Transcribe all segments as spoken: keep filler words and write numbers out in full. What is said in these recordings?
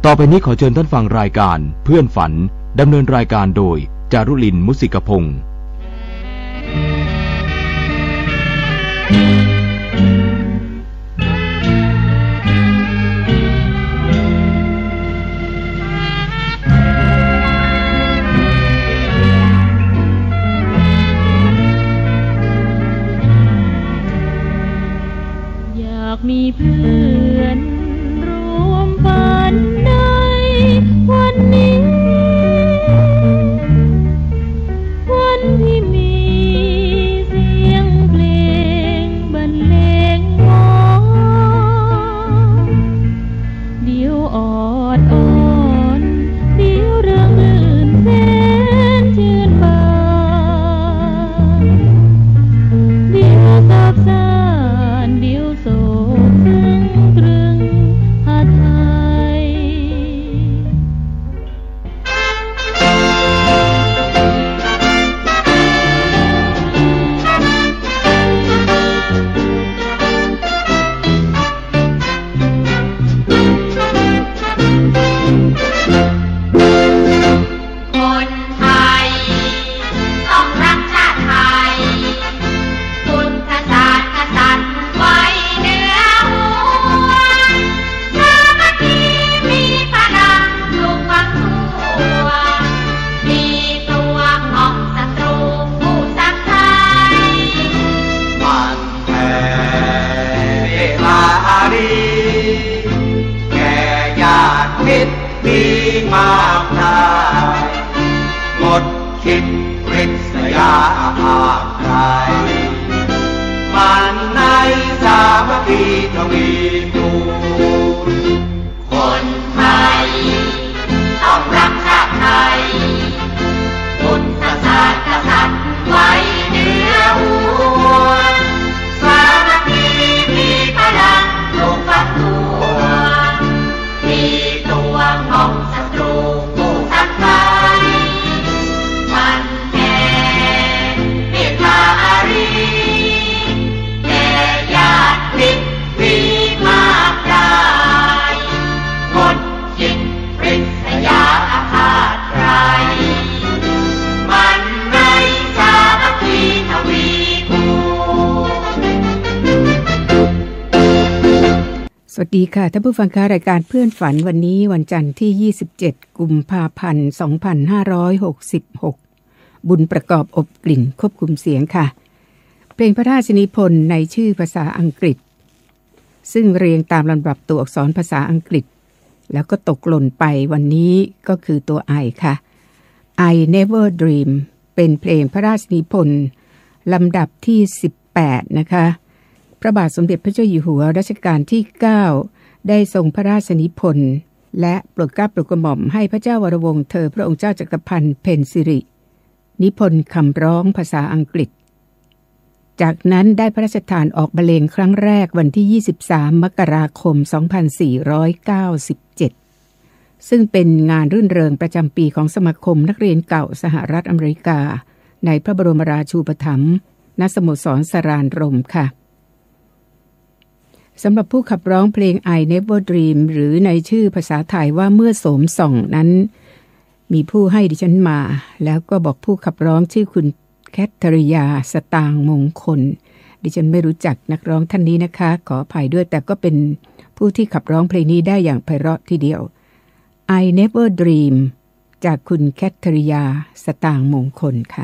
ต่อไปนี้ขอเชิญท่านฟังรายการเพื่อนฝันดำเนินรายการโดยจารุลินมุสิกพงศ์อยากมีเพื่อนรวมฝันในวันนี้วันที่มีเสียงเพลงบรรเลงวอนเดี๋ยวออดอ่อนเดี๋ยวเรื่องลื่นแสนชื่นบานเดี๋ยวสับสานเดี๋ยวโศกตรึงตรึงหาไทยคนไทยต้องรักชาติไทยพุทธศาสนกษัตริย์ไว้เหนือหัวสามัคคีมีพลังทุกฝั่งทั่วมีตัวของศัตรูผู้สักไทยมันแผ่เวลาอารีแก่ญาติมิตรมีมากมายงดคิดริษยาอาฆใครมันในสามัคคีทวีคูณคนไทยต้องรักชาติไทยพุทธศาสนกษัตริย์ไว้เหนือหัวสามัคคีมีพลังทุกฝั่งทั่วมีตัวของศัตรูผู้สักไทยมันแผ่เมตตาอารีแก่ญาติมิตรมีมากมายงดคิดริษยาอาฆาตใครมันในสามัคคีทวีคูณสวัสดีค่ะท่านผู้ฟังคะรายการเพื่อนฝันวันนี้วันจันทร์ที่ยี่สิบเจ็ดกุมภาพันธ์สองพันห้าร้อยหกสิบหกบุญประกอบอบกลิ่นควบคุมเสียงค่ะเพลงพระราชนิพนธ์ในชื่อภาษาอังกฤษซึ่งเรียงตามลำดับตัวอักษรภาษาอังกฤษแล้วก็ตกหล่นไปวันนี้ก็คือตัว I ค่ะ I Never Dream เป็นเพลงพระราชนิพนธ์ลำดับที่สิบแปดนะคะพระบาทสมเด็จพระเจ้าอยู่หัวรัชกาลที่เก้าได้ทรงพระราชนิพนธ์และโปรดเกล้าโปรดกระหม่อมให้พระเจ้าวรวงศ์เธอพระองค์เจ้าจักรพันธ์เพ็ญสิรินิพนธ์คำร้องภาษาอังกฤษจากนั้นได้พระราชทานออกบรรเลงครั้งแรกวันที่ยี่สิบสามมกราคมสองพันสี่ร้อยเก้าสิบเจ็ดซึ่งเป็นงานรื่นเริงประจำปีของสมาคมนักเรียนเก่าสหรัฐอเมริกาในพระบรมราชูปถัมภ์ณสโมสรสรานรมค่ะสำหรับผู้ขับร้องเพลง I Never Dream หรือในชื่อภาษาไทยว่าเมื่อโสมส่องนั้นมีผู้ให้ดิฉันมาแล้วก็บอกผู้ขับร้องชื่อคุณแคทริยาสตางค์มงคลดิฉันไม่รู้จักนักร้องท่านนี้นะคะขออภัยด้วยแต่ก็เป็นผู้ที่ขับร้องเพลงนี้ได้อย่างไพเราะทีเดียว I Never Dream จากคุณแคทริยาสตางค์มงคลค่ะ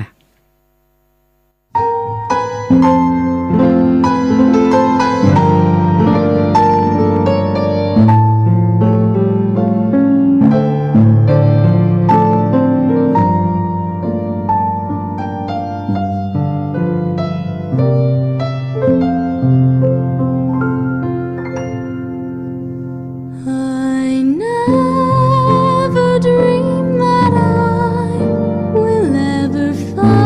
Never dream that I will ever find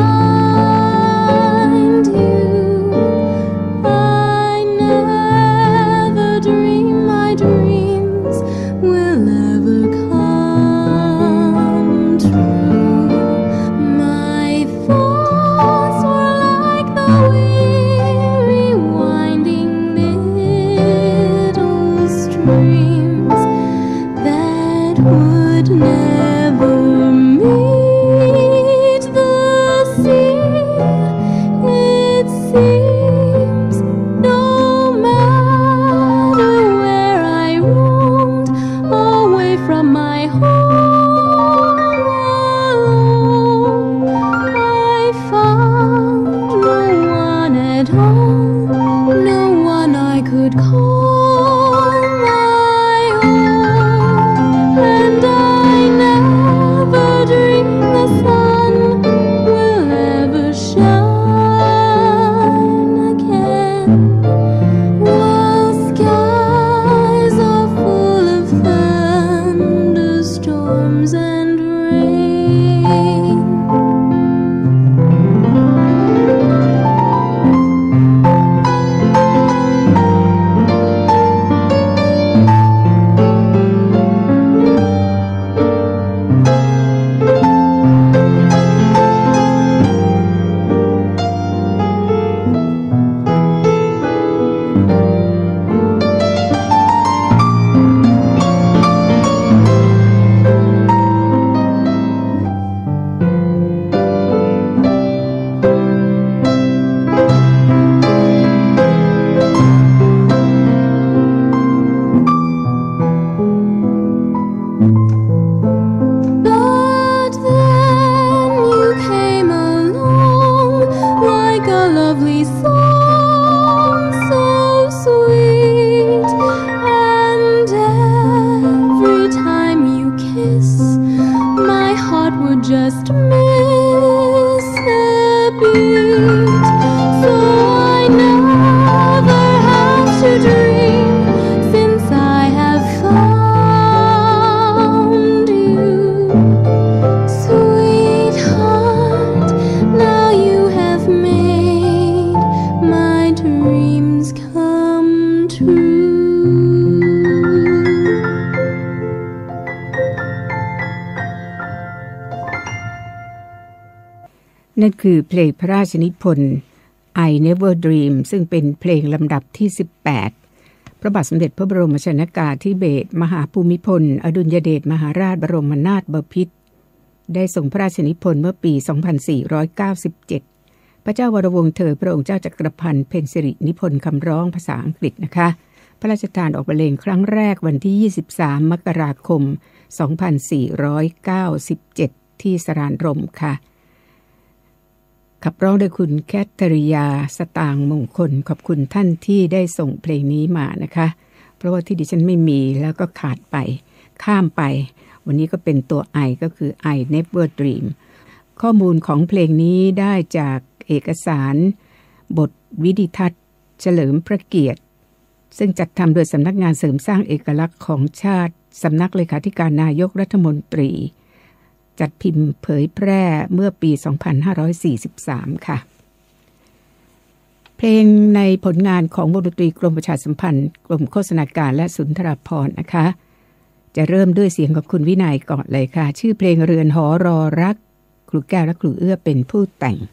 นั่นคือเพลงพระราชนิพนธ์ I Never Dream ซึ่งเป็นเพลงลำดับที่สิบแปดพระบาทสมเด็จพระบรมชนกาธิเบศรมหาภูมิพลอดุลยเดชมหาราชบรมนาถบพิตรได้ทรงพระราชนิพนธ์เมื่อปี สองพันสี่ร้อยเก้าสิบเจ็ด พระเจ้าวรวงศ์เธอพระองค์เจ้าจักรพันธ์เพ็ญสิรินิพนธ์คำร้องภาษาอังกฤษนะคะพระราชทานออกบรรเลงครั้งแรกวันที่ยี่สิบสามมกราคมสองพันสี่ร้อยเก้าสิบเจ็ดที่สรานรมค่ะขับร้องโดยคุณแคทเธอรียาสตางค์มงคลขอบคุณท่านที่ได้ส่งเพลงนี้มานะคะเพราะว่าที่ดิฉันไม่มีแล้วก็ขาดไปข้ามไปวันนี้ก็เป็นตัว I ก็คือ I Never Dream ข้อมูลของเพลงนี้ได้จากเอกสารบทวิดิทัศน์เฉลิมพระเกียรติซึ่งจัดทำโดยสำนักงานเสริมสร้างเอกลักษณ์ของชาติสำนักเลขาธิการนายกรัฐมนตรีจัดพิมพ์เผยแพร่เมื่อปี สองพันห้าร้อยสี่สิบสาม ค่ะเพลงในผลงานของวงดนตรีกรมประชาสัมพันธ์กรมโฆษณาการและสุนทรภรณ์นะคะจะเริ่มด้วยเสียงของคุณวินัยก่อนเลยค่ะชื่อเพลงเรือนหอรอรักครูแก้วและครูเอื้อเป็นผู้แต่ง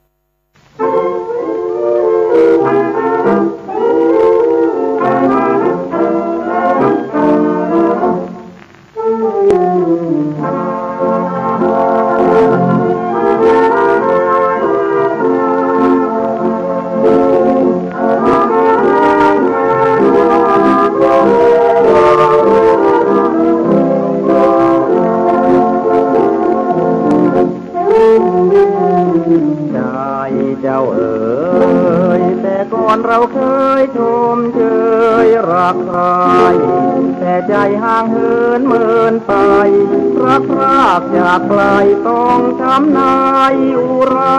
เราเคยชมเชยรักใครแต่ใจห่างเหินเมินไปรักรากจากไกลต้องช้ำในอุรา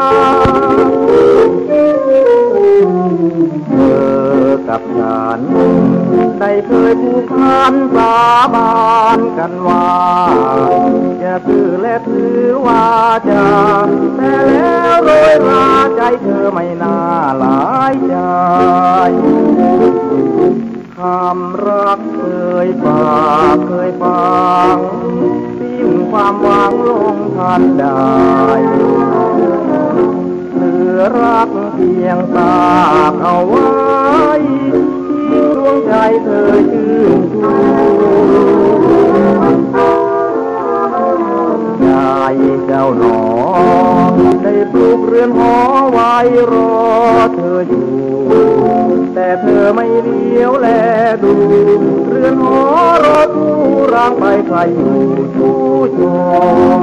เธอกับฉันได้เคยผูกพันสาบานกันว่าจะถือและถือว่าจะแต่แล้วโรยราใจเธอไม่น่าหลายใจคำรักเคยฝากเคยฟังสิ้นความหวังลงทันได้เหลือรักเพียงตากเอาไว้ที่ดวงใจเธอชื่นชูใจเจ้าหนอได้ปลูกเรือนหอไว้รอเธออยู่แต่เธอไม่เลี้ยวแลดูเรือนหอรอผู้ร่างไปใครอยู่ชูชม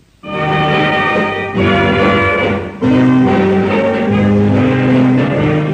เ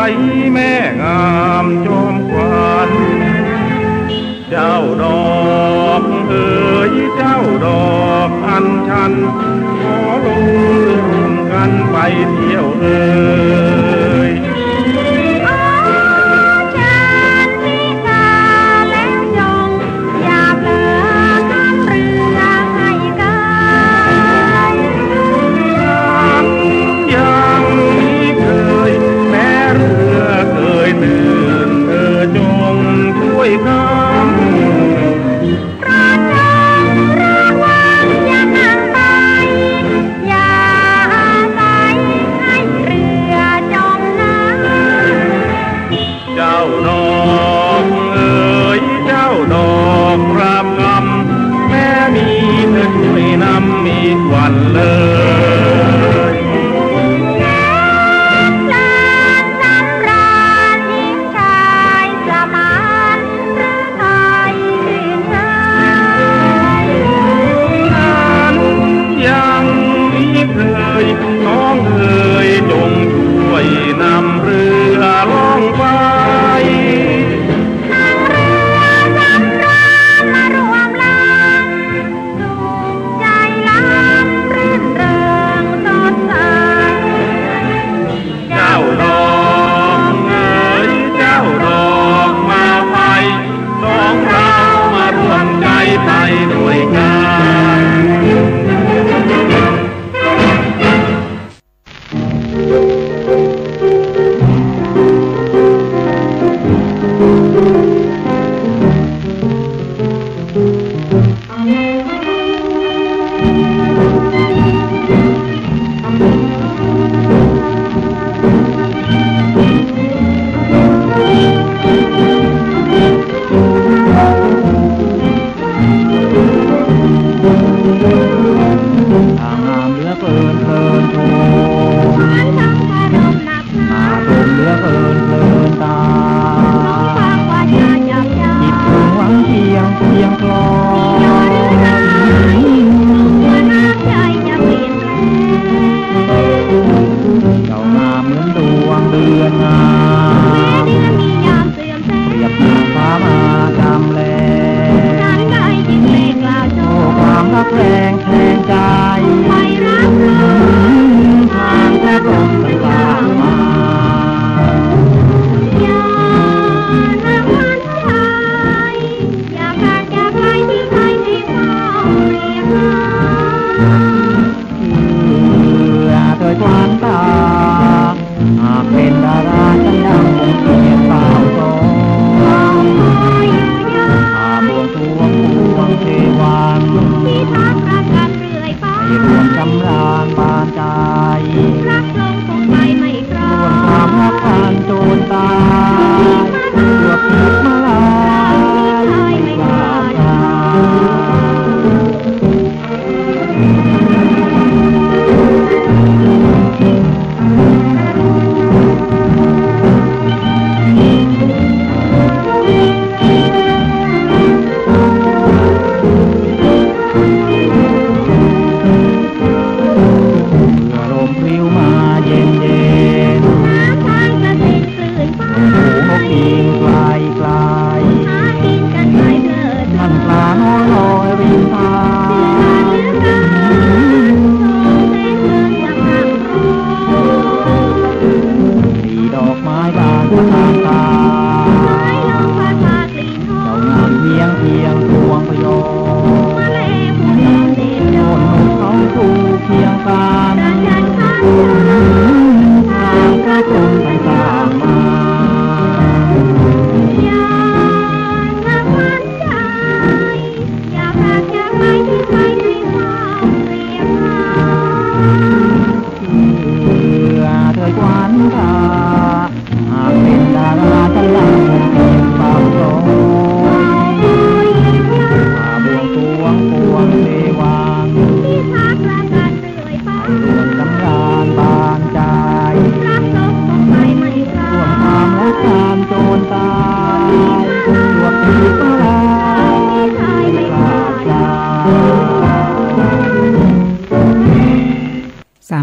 แม่งามจอมขวัญเจ้าดอกเอ๋ยเจ้าดอกอัญชันขอลงเรื่องกันไปเที่ยวเอ๋ยวันเลยแสนสำราญยิ่งชายสมานหรือไทยชื่นชายนั้นยังมีเคยน้องเคยจงช่วยนำเรือล่องไป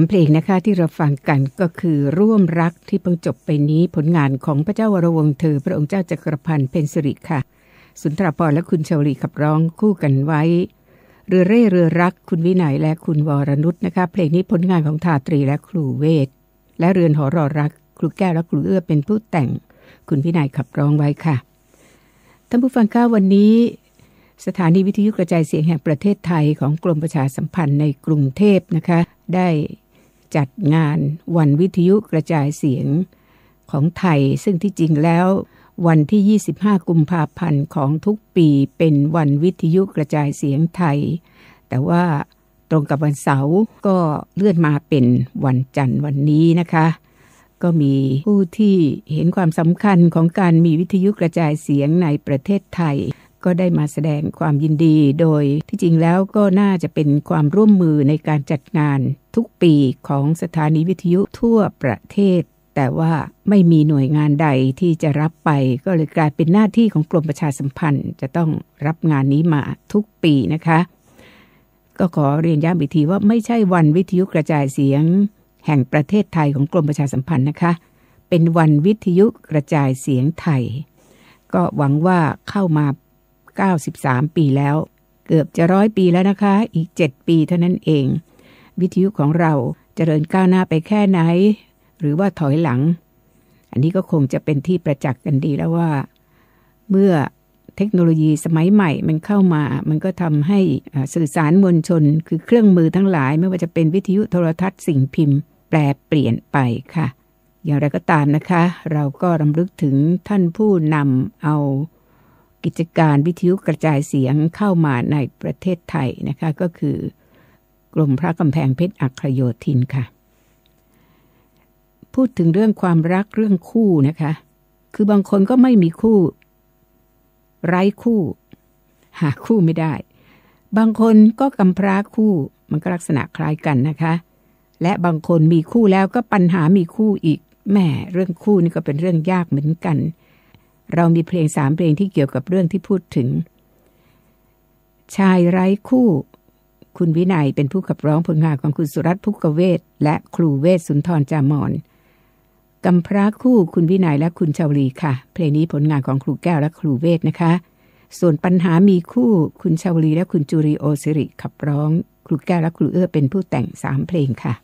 เพลงนะคะที่เราฟังกันก็คือร่วมรักที่เพิ่งจบไปนี้ผลงานของพระเจ้าวรวงศ์เธอพระองค์เจ้าจักรพันธ์เพ็ญสิริค่ะสุนทรภรณ์และคุณชวลีขับร้องคู่กันไว้เรือเร่เรือรักคุณวินัยและคุณวรนุชนะคะเพลงนี้ผลงานของทาตรีและครูเวทและเรือนหอรอรักครูแก้วและครูเอื้อเป็นผู้แต่งคุณวินัยขับร้องไว้ค่ะท่านผู้ฟังค่ะวันนี้สถานีวิทยุกระจายเสียงแห่งประเทศไทยของกรมประชาสัมพันธ์ในกรุงเทพนะคะได้จัดงานวันวิทยุกระจายเสียงของไทยซึ่งที่จริงแล้ววันที่ยี่สิบห้ากุมภาพันธ์ของทุกปีเป็นวันวิทยุกระจายเสียงไทยแต่ว่าตรงกับวันเสาร์ก็เลื่อนมาเป็นวันจันทร์วันนี้นะคะก็มีผู้ที่เห็นความสำคัญของการมีวิทยุกระจายเสียงในประเทศไทยก็ได้มาแสดงความยินดีโดยที่จริงแล้วก็น่าจะเป็นความร่วมมือในการจัดงานทุกปีของสถานีวิทยุทั่วประเทศแต่ว่าไม่มีหน่วยงานใดที่จะรับไปก็เลยกลายเป็นหน้าที่ของกรมประชาสัมพันธ์จะต้องรับงานนี้มาทุกปีนะคะก็ขอเรียนย้ำอีกทีว่าไม่ใช่วันวิทยุกระจายเสียงแห่งประเทศไทยของกรมประชาสัมพันธ์นะคะเป็นวันวิทยุกระจายเสียงไทยก็หวังว่าเข้ามาเก้าสิบสามปีแล้วเกือบจะร้อยปีแล้วนะคะอีกเจ็ดปีเท่านั้นเองวิทยุของเราเจริญก้าวหน้าไปแค่ไหนหรือว่าถอยหลังอันนี้ก็คงจะเป็นที่ประจักษ์กันดีแล้วว่าเมื่อเทคโนโลยีสมัยใหม่มันเข้ามามันก็ทำให้สื่อสารมวลชนคือเครื่องมือทั้งหลายไม่ว่าจะเป็นวิทยุโทรทัศน์สิ่งพิมพ์แปรเปลี่ยนไปค่ะอย่างไรก็ตามนะคะเราก็รำลึกถึงท่านผู้นำเอากิจการวิทยุกระจายเสียงเข้ามาในประเทศไทยนะคะก็คือกรมพระกำแพงเพชรอัครโยธินค่ะพูดถึงเรื่องความรักเรื่องคู่นะคะคือบางคนก็ไม่มีคู่ไร้คู่หาคู่ไม่ได้บางคนก็กำพร้าคู่มันก็ลักษณะคล้ายกันนะคะและบางคนมีคู่แล้วก็ปัญหามีคู่อีกแหมเรื่องคู่นี่ก็เป็นเรื่องยากเหมือนกันเรามีเพลงสามเพลงที่เกี่ยวกับเรื่องที่พูดถึงชายไร้คู่คุณวินัยเป็นผู้ขับร้องผลงานของคุณสุรัตน์ภุกเวศและครูเวศสุนทรจามอนกำพร้าคู่คุณวินัยและคุณชาวลีค่ะเพลงนี้ผลงานของครูแก้วและครูเวศนะคะส่วนปัญหามีคู่คุณชาวลีและคุณจูริโอสิริขับร้องครูแก้วและครูเอื้อเป็นผู้แต่งสามเพลงค่ะ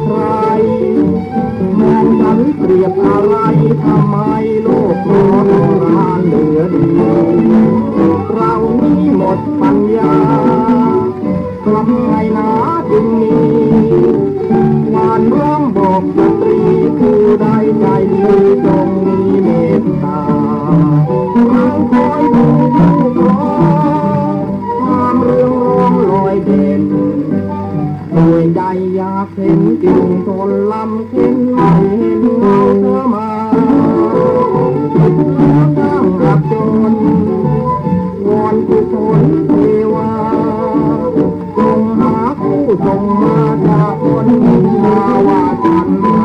เปรียบอะไรทำไมโลกร้อนกิ่งต้นลำเข็นไม่เห็นเงาเธอมาตั้งหักจนวอนกุศลเทวาจงหาคู่จงมาจากคนมาวาจันไม่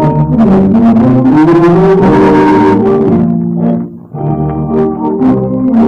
Thank you.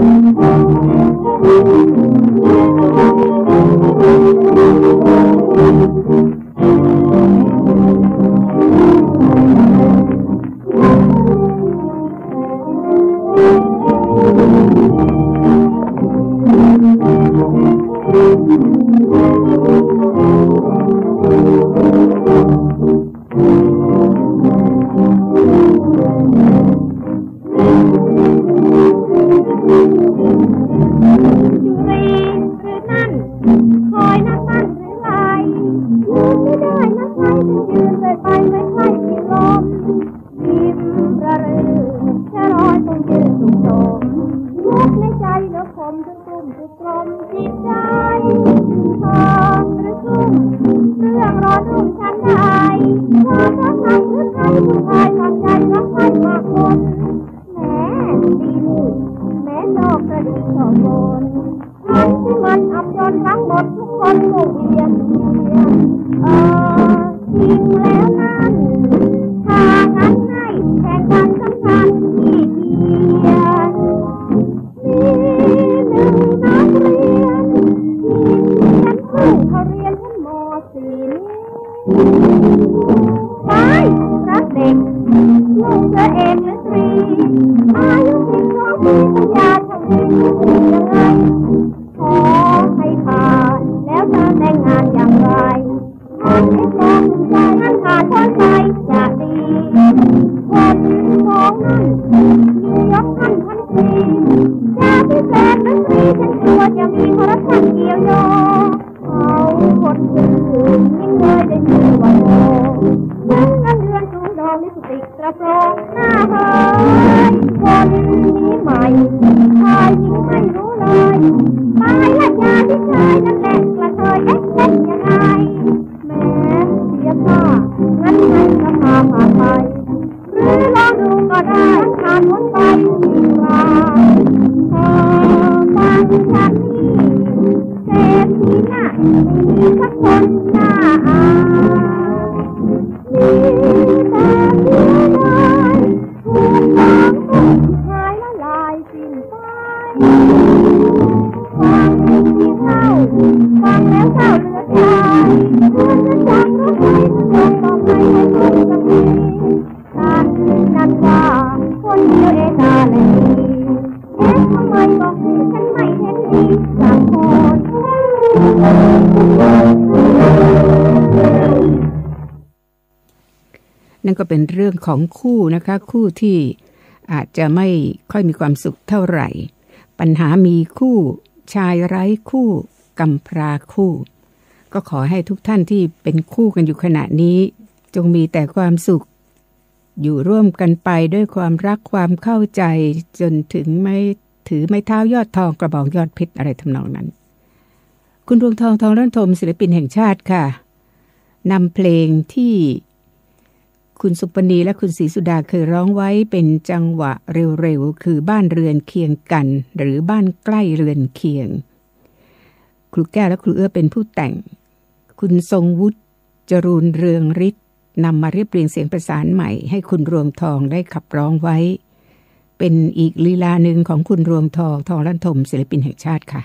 ตรีอายุสิบสองปีปัญญาทั้งนี้ยังไงขอให้ผ่านแล้วจะแต่งงานอย่างไรท่านให้ความใจท่านขาดพ้นใจจะดีคนมองนั้นยืนยกท่านทันทีจะพิเศษหรือฟรีฉันกลัวจะมีคอร์รัปชันเกี่ยวโยเขาคนอื่นยิ่งเลยได้ชื่อว่าโง่เงินเงินเดือนสูงดอกลิปสติกกระโปรงหน้าเฮยคนนี้ใหม่ชายหญิงไม่รู้เลยตายละยาที่ชายนั่นแหละกระเทยเอ๊ะเอ๊ะยังไงแม้เสียค่างั้นให้ราคาผ่านไปหรือลองดูก็ได้ผ่านพ้นไปอีกคราพอฟังฉันนี่เศรษฐีน่ะไม่มีสักคนน่าอายมีแต่เสียดายถูกสองคนหายละลายสิ้นไปฟังที่เข้าฟังแล้วเศร้าเหลือใจเมื่อฉันจังรู้ใจฉันยอมบอกให้ให้คนสักทีนั่นนั่นว่าคนเดียวเองน่าแหละดีเอ๊ะทำไมบอกให้ฉันไม่เห็นดีสักคนนั่นก็เป็นเรื่องของคู่นะคะคู่ที่อาจจะไม่ค่อยมีความสุขเท่าไหร่ปัญหามีคู่ชายไร้คู่กำพร้าคู่ก็ขอให้ทุกท่านที่เป็นคู่กันอยู่ขณะนี้จงมีแต่ความสุขอยู่ร่วมกันไปด้วยความรักความเข้าใจจนถึงไม่ถือไม้เท้ายอดทองกระบอกยอดเพชรอะไรทำนองนั้นคุณรวงทองทองร่อนทมศิลปินแห่งชาติค่ะนำเพลงที่คุณสุปนีและคุณศรีสุดาเคยร้องไว้เป็นจังหวะเร็วๆคือบ้านเรือนเคียงกันหรือบ้านใกล้เรือนเคียงครูแก้วและครูเอื้อเป็นผู้แต่งคุณทรงวุฒิจรูนเรืองฤทธิ์นำมาเรียบเรียงเสียงประสานใหม่ให้คุณรวงทองได้ขับร้องไว้เป็นอีกลีลาหนึ่งของคุณรวงทองทองลั่นทมศิลปินแห่งชาติค่ะ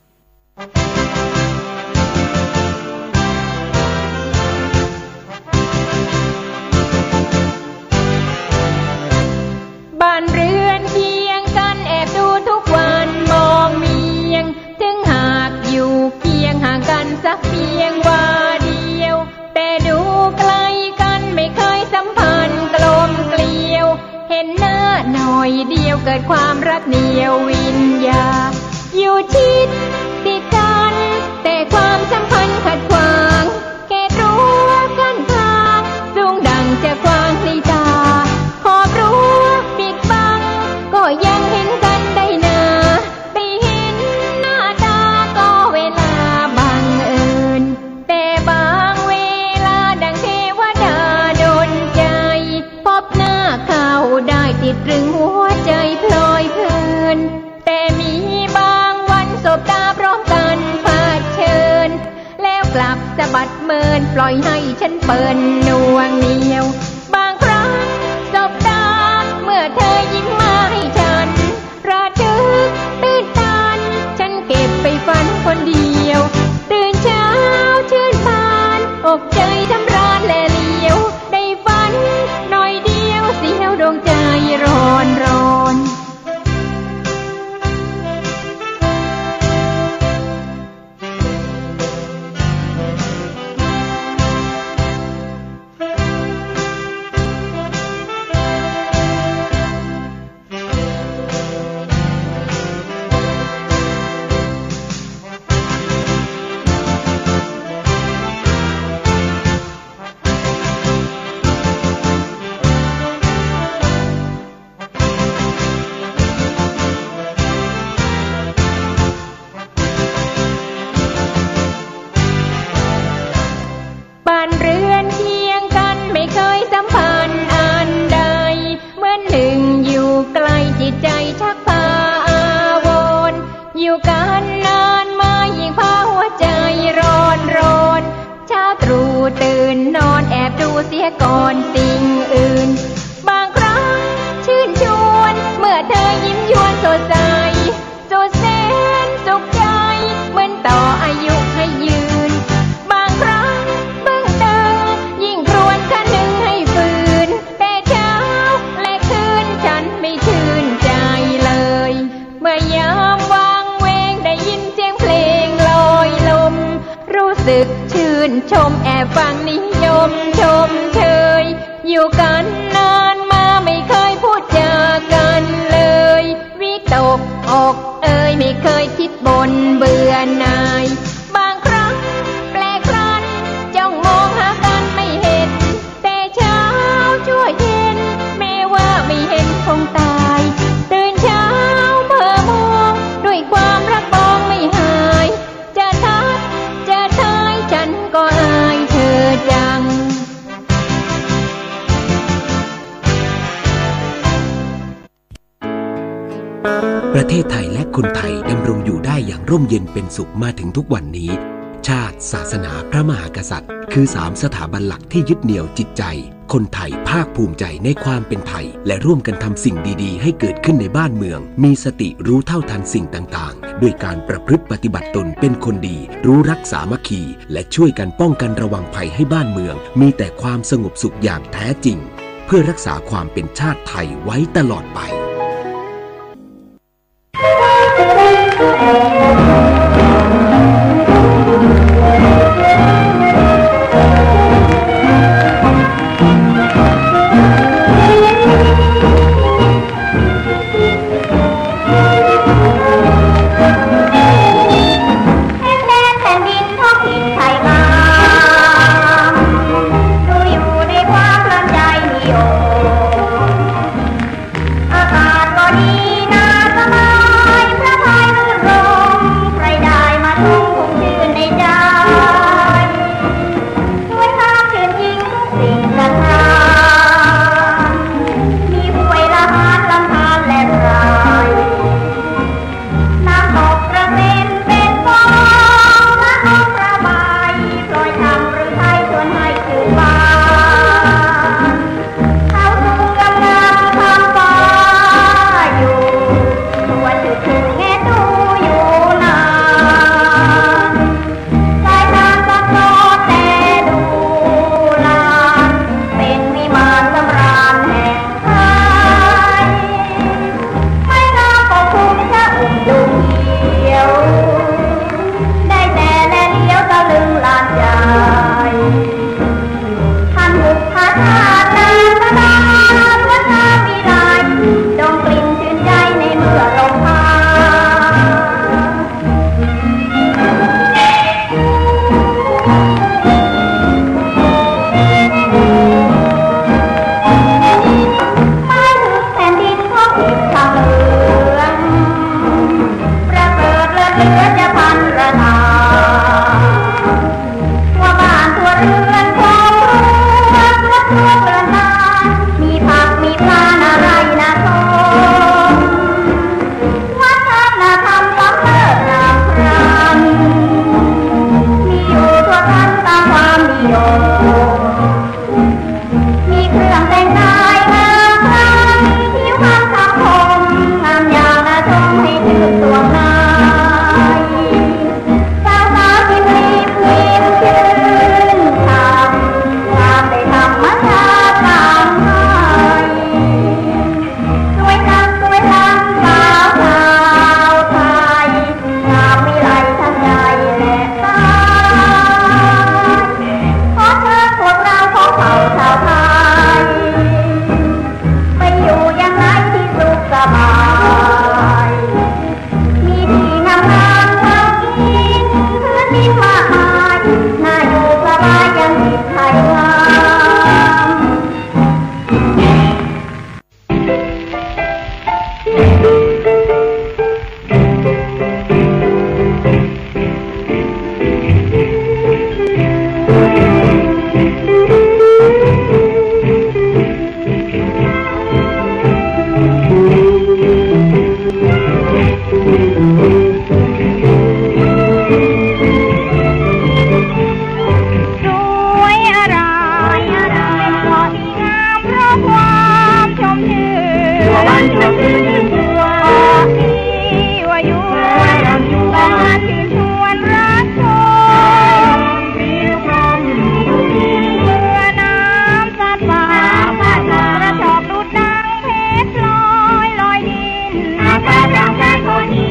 บ้านเรือนเคียงกันแอบดูทุกวันมองเมียงถึงหากอยู่เคียงห่างกันสักเพียงว่าเดียวแต่ดูไกลกันไม่เคยสัมพันธ์กลมเกลียวเห็นหน้าหน่อยเดียวเกิดความรักเหนียววิญญาอยู่ชิดติดกันแต่ความสัมพันธ์ขัดขวางแค่รั้วกั้นทางสูงดังจะกว้างในตาขอบรั้วปิดบังก็ยังเห็นกันได้นาไปเห็นหน้าตาก็เวลาบังเอิญแต่บางเวลาดังเทวดาดลใจพบหน้าเขาได้ติดตรึงหัวใจพลอยเพลินแต่มีบางวันสบตาพร้อมกันเผชิญแล้วกลับสะบัดเมินปล่อยให้ฉันเปิ่นนวงเหนียวบางครั้งสบตาเมื่อเธอยิ้มมาให้ฉันระทึกตื่นตันฉันเก็บไปฝันคนเดียวตื่นเช้าชื่นบานอกใจทำร้านและเลี้ยวได้ฝันหน่อยเดียวเสียวดวงใจร้อนร้อนชมแอบฟังนิยมชมเชยอยู่กันนานมาไม่เคยพูดจากันเลยวิตกอกเอ่ยไม่เคยคิดบ่นเบื่อหน่ายบางครั้งแปลกพลันจ้องมองหากันไม่เห็นแต่เช้าชั่วเย็นแม้ว่าไม่เห็นคงตายตื่นเช้าเมื่อมองด้วยความรักมองไม่หายจะทักจะทายฉันก็อายเธอจังประเทศไทยและคนไทยดำรงอยู่ได้อย่างร่มเย็นเป็นสุขมาถึงทุกวันนี้ชาติศาสนาพระมหากษัตริย์คือสามสถาบันหลักที่ยึดเหนี่ยวจิตใจคนไทยภาคภูมิใจในความเป็นไทยและร่วมกันทำสิ่งดีๆให้เกิดขึ้นในบ้านเมืองมีสติรู้เท่าทันสิ่งต่างๆด้วยการประพฤติปฏิบัติตนเป็นคนดีรู้รักสามัคคีและช่วยกันป้องกันระวังภัยให้บ้านเมืองมีแต่ความสงบสุขอย่างแท้จริงเพื่อรักษาความเป็นชาติไทยไว้ตลอดไป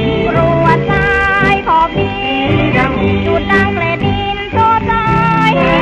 ดังเกล็ดดินโตตาย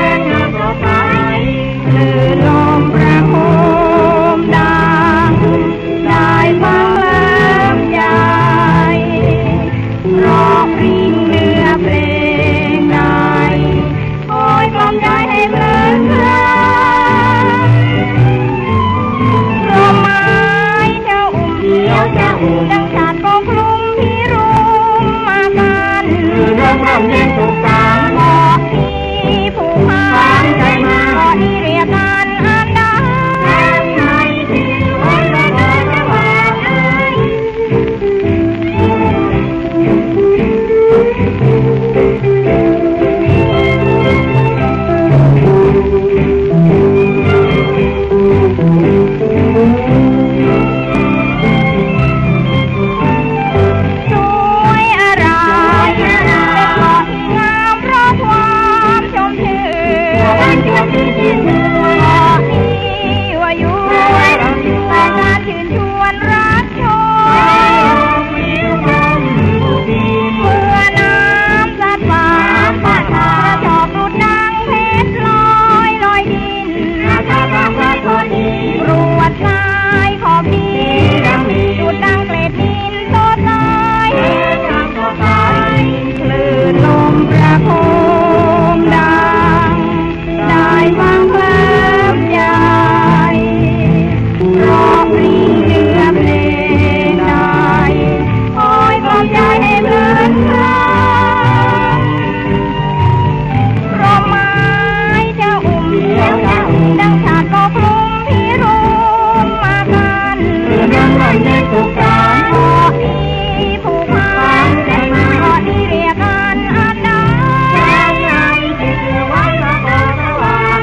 ร่มเย็นสุขสันต์พอมีผู้พันแต่มาพอที่เรียกกันอันใดใจที่คือวัดพระโพธิ์สว่าง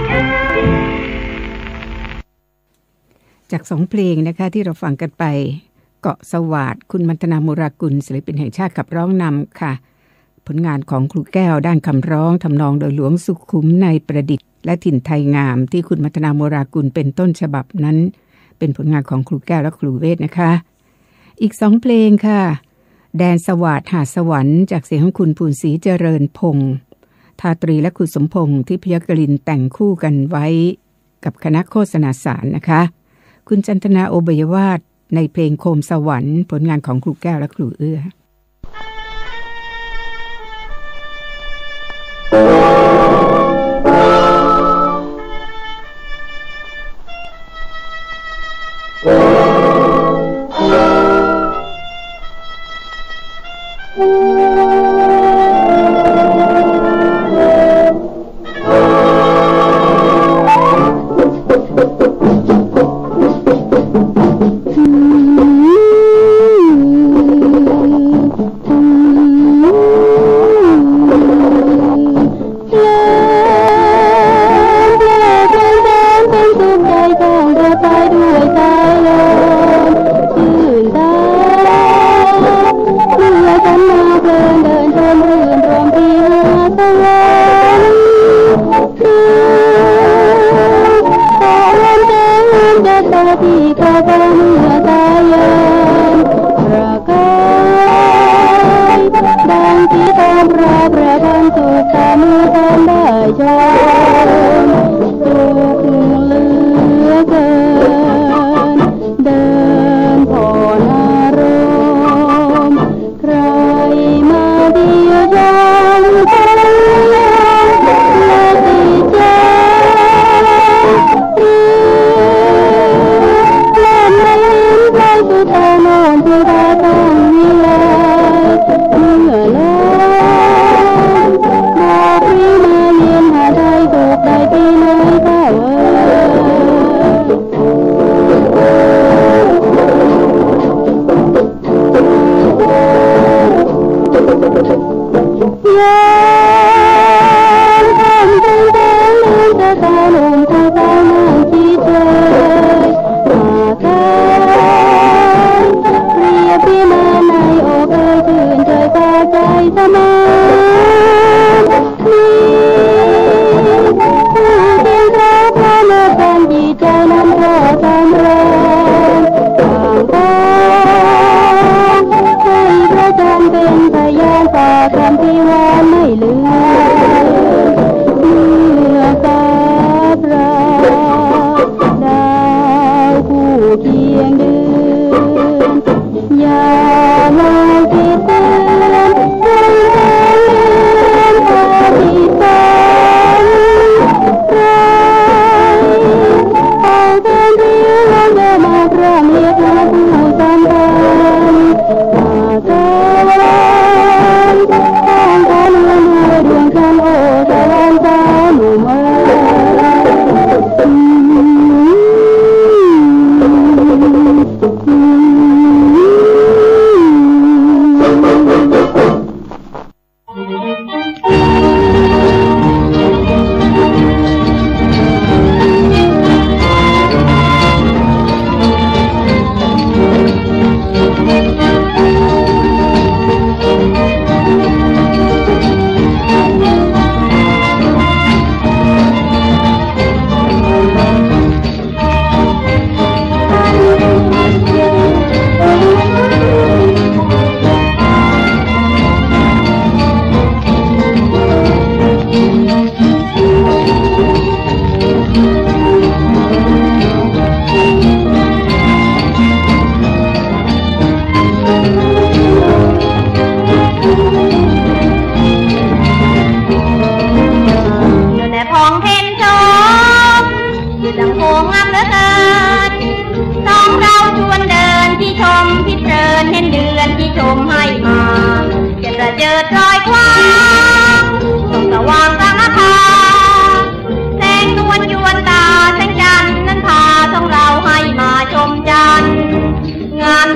จากสองเพลงนะคะที่เราฟังกันไปเกาะสวาทคุณมัณฑนามุรากุลศิลปินแห่งชาติขับร้องนำค่ะผลงานของครูแก้วด้านคำร้องทำนองโดยหลวงสุขุมในประดิษฐ์และถิ่นไทยงามที่คุณมัณฑนามุรากุลเป็นต้นฉบับนั้นเป็นผลงานของครูแก้วและครูเวทนะคะอีกสองเพลงค่ะแดนสวาทหาดสวรรค์จากเสียงของคุณภูนศรีเจริญพงษ์ทาตรีและคุณสมพงษ์ที่พยกรินแต่งคู่กันไว้กับคณะโฆษณาสารนะคะคุณจันทนาโอบยวาทในเพลงโคมสวรรค์ผลงานของครูแก้วและครูเอื้อ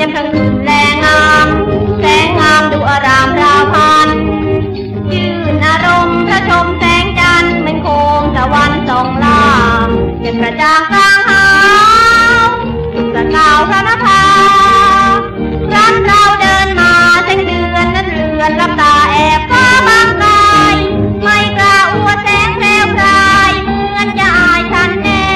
ยังทั้งคืนแลงามแสงงามดูอารามราวพันยืนอารมณ์พระชมแสงจันทร์เหมือนโคมตะวันส่องลามยังกระจ่างกลางหาวสกาวพระนภารันเราเดินมาแสงเดือนนั้นเลือนลับตาแอบฟ้าบางกายไม่กล้าอวดแสงแพรวพรายเหมือนจะอายฉันแน่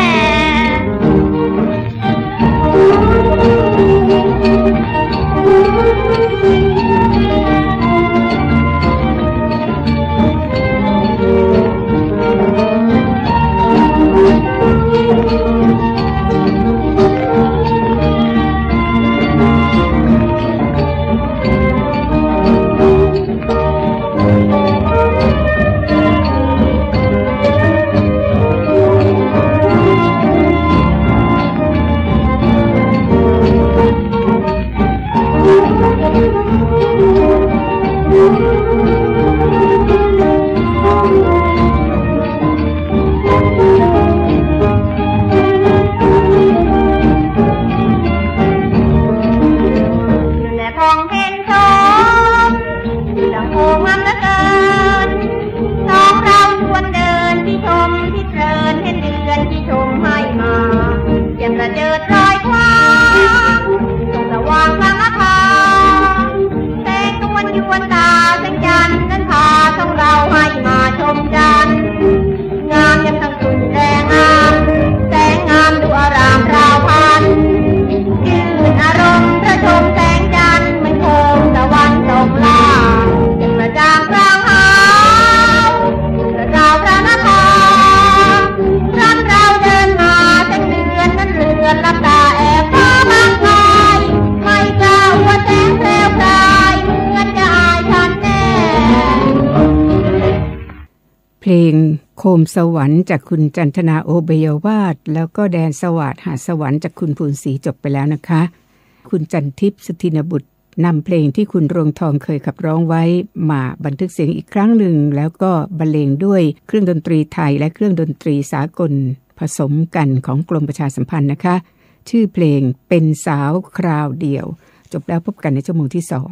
เพลงโคมสวรรค์จากคุณจันทนาโอเบยวาดแล้วก็แดนสวัสดิ์หาสวรรค์จากคุณภูนศรีจบไปแล้วนะคะคุณจันทิพย์สุทินบุตรนำเพลงที่คุณรวงทองเคยขับร้องไว้มาบันทึกเสียงอีกครั้งหนึ่งแล้วก็บรรเลงด้วยเครื่องดนตรีไทยและเครื่องดนตรีสากลผสมกันของกรมประชาสัมพันธ์นะคะชื่อเพลงเป็นสาวคราวเดียวจบแล้วพบกันในชั่วโมงที่สอง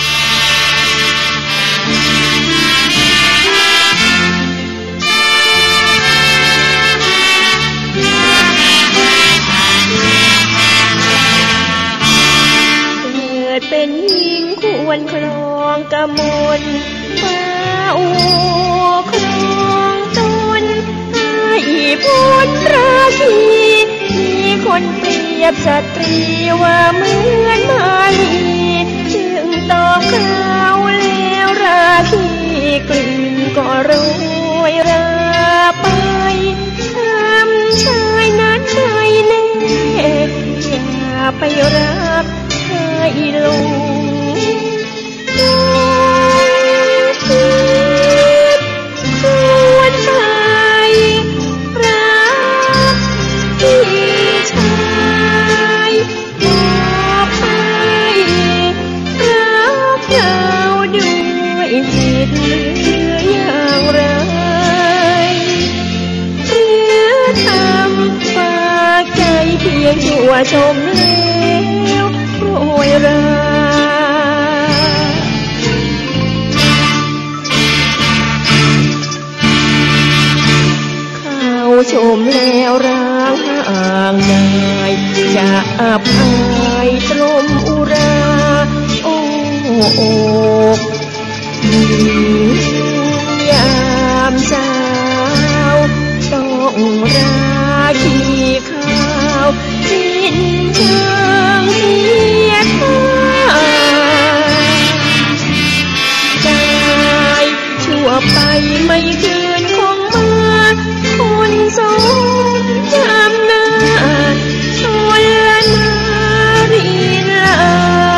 เป็นหญิงควรครองกมลฟ้าอูครองตนให้พ้นราคีมีคนเปรียบสตรีว่าเหมือนมาลีจึงต้องคราวแล้วราคีกลิ่นก็โรยราไปทำชายนั้นให้แน่อย่าไปรักให้ลงคิดควรใจรักพี่ชายบอกให้รักเราด้วยจิตอย่างไรหรือทำฝากใจเพียงชั่วชมแล้วโอยราเข้าชมแล้วร้างห่างนายจะอับอายตรมอุราโอ้โอกหญิงยามเช้าต้องราขี้ข้าวสิ้นเชิงชั่วไปไม่คืนคงมาคนสมยามหน้าชวนนารีลา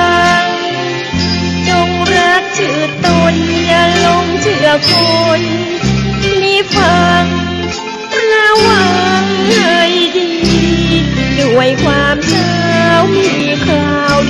จงรักชื่อตนอย่าลงเชื่อคนนี่ฟังระวังให้ดีด้วยความเช้ามีคราว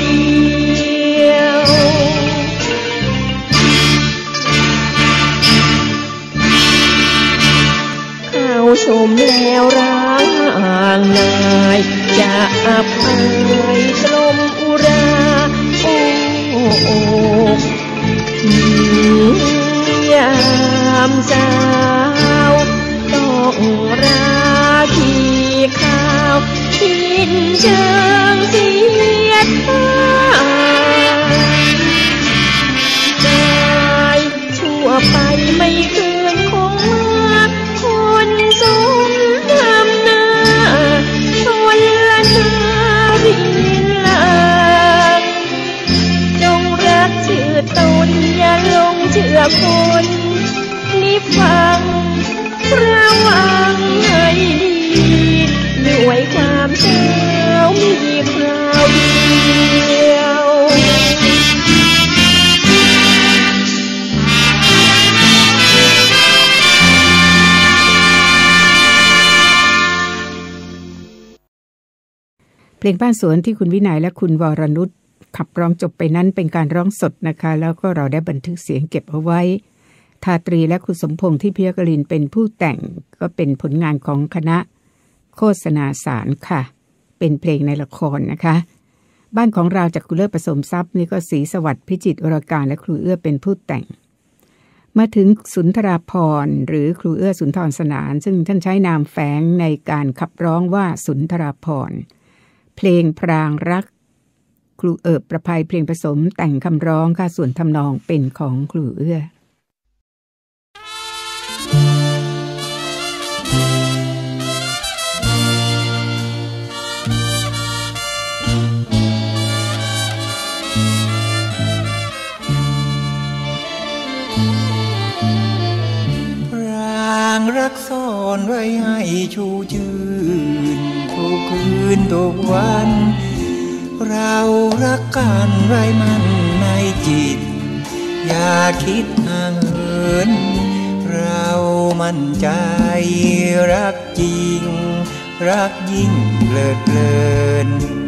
เพลงบ้านสวนที่คุณวินัยและคุณวรนุชขับร้องจบไปนั้นเป็นการร้องสดนะคะแล้วก็เราได้บันทึกเสียงเก็บเอาไว้ทาตรีและคุณสมพงษ์ที่พิยกลินเป็นผู้แต่งก็เป็นผลงานของคณะโฆษณาสารค่ะเป็นเพลงในละครนะคะบ้านของเราจากครูเลิศผสมทรัพย์นี่ก็ศรีสวัสดิ์พิจิตรอรการและครูเอื้อเป็นผู้แต่งมาถึงสุนทราภรณ์หรือครูเอื้อสุนทรสนานซึ่งท่านใช้นามแฝงในการขับร้องว่าสุนทราภรณ์เพลงพรางรักครูเอิบประภัยเพลงผสมแต่งคำร้องค่ะส่วนทำนองเป็นของครูเอื้อรักซ่อนไว้ให้ชูชื่นทุกคืนทุกวันเรารักกันไว้มันในจิตอย่าคิดห่างเหินเรามั่นใจรักจริงรักยิ่งเพลิดเพลิน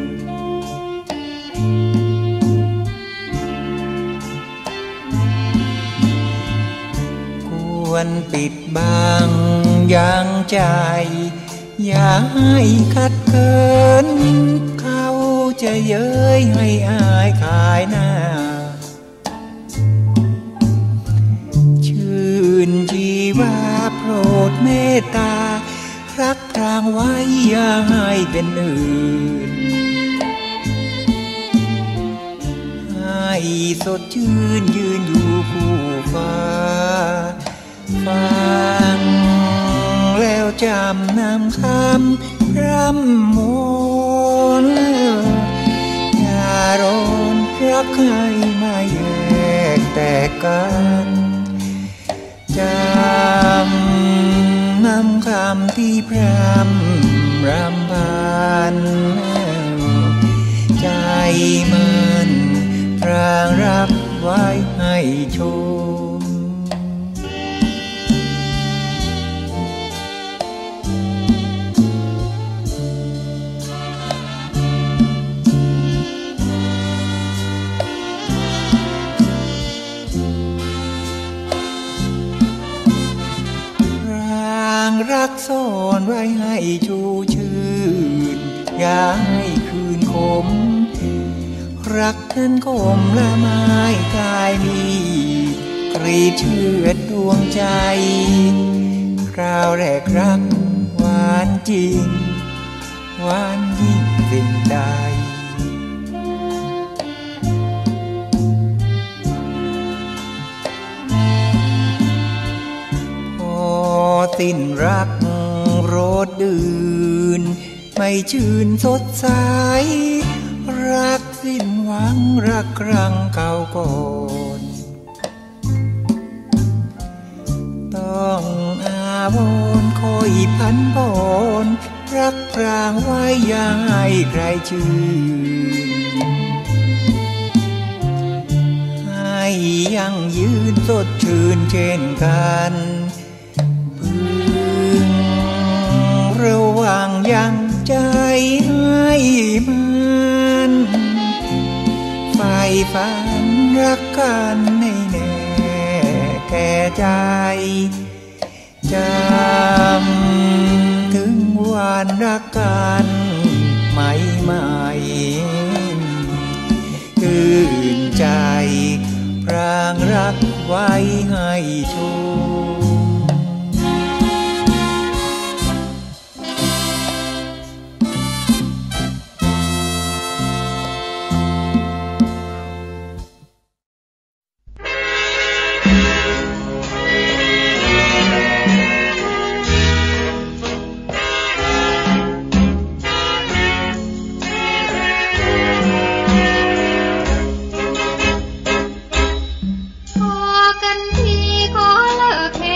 ควรปิดบังยังใจอย่าให้ขัดเขินเขาจะเย้ยให้อายขายหน้าชื่นชีวาโปรดเมตตารักพรางไว้อย่าให้เป็นอื่นให้สดชื่นยืนอยู่คู่ฟ้าฟังแล้วจำนำคำรำมนอย่ารนรักให้มาแยกแต่กันจำนำคำที่พรำรำพันใจมันพรางรักไว้ให้ชมรักซ่อนไว้ให้ชูชื่นอย่าให้คืนคมรักนั้นคมละไม้กายมีกรีดเชือดดวงใจคราวแรกรักหวานจริงหวานยิ่งสิ่งใดสิ้นรักโรดดื่นไม่ชื่นสดใสรักสิ้นหวังรักครั้งเก่าก่อนต้องอาวรณ์คอยพันปอนรักพรางไว้อย่าให้ใครชื่นให้ยังยืนสดชื่นเช่นกันระวังยังใจให้มันไฟฝันรักกันให้แน่แก่ใจจำถึงวันรักกันใหม่ใหม่ตื่นใจพรางรักไว้ให้ชมพอกันทีขอเลิกเห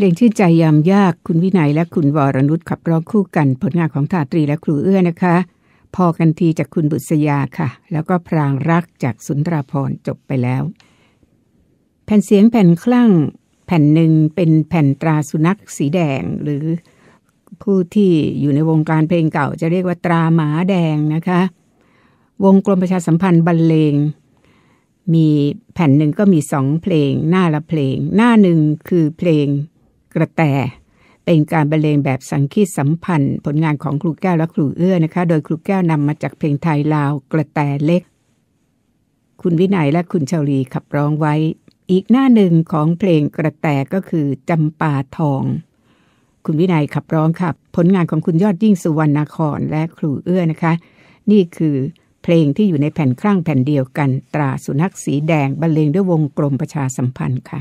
ลงชื่นใจยามยากคุณวินัยและคุณวรนุชขับร้องคู่กันผลงานของทาตรีและครูเอื้อนะคะพอกันทีจากคุณบุษยาค่ะแล้วก็พรางรักจากสุนทราภรณ์จบไปแล้วแผ่นเสียงแผ่นคลั่งแผ่นหนึ่งเป็นแผ่นตราสุนัขสีแดงหรือผู้ที่อยู่ในวงการเพลงเก่าจะเรียกว่าตราหมาแดงนะคะวงกรมประชาสัมพันธ์บรรเลงมีแผ่นหนึ่งก็มีสองเพลงหน้าละเพลงหน้าหนึ่งคือเพลงกระแตเป็นการบรรเลงแบบสังคีตสัมพันธ์ผลงานของครูแก้วและครูเอื้อนะคะโดยครูแก้วนำมาจากเพลงไทยลาวกระแตเล็กคุณวินัยและคุณชลีขับร้องไว้อีกหน้าหนึ่งของเพลงกระแตก็คือจำปาทองคุณวินัยขับร้องครับผลงานของคุณยอดยิ่งสุวรรณครและครูเอื้อนะคะนี่คือเพลงที่อยู่ในแผ่นครั่งแผ่นเดียวกันตราสุนัขสีแดงบรรเลงด้วยวงกรมประชาสัมพันธ์ค่ะ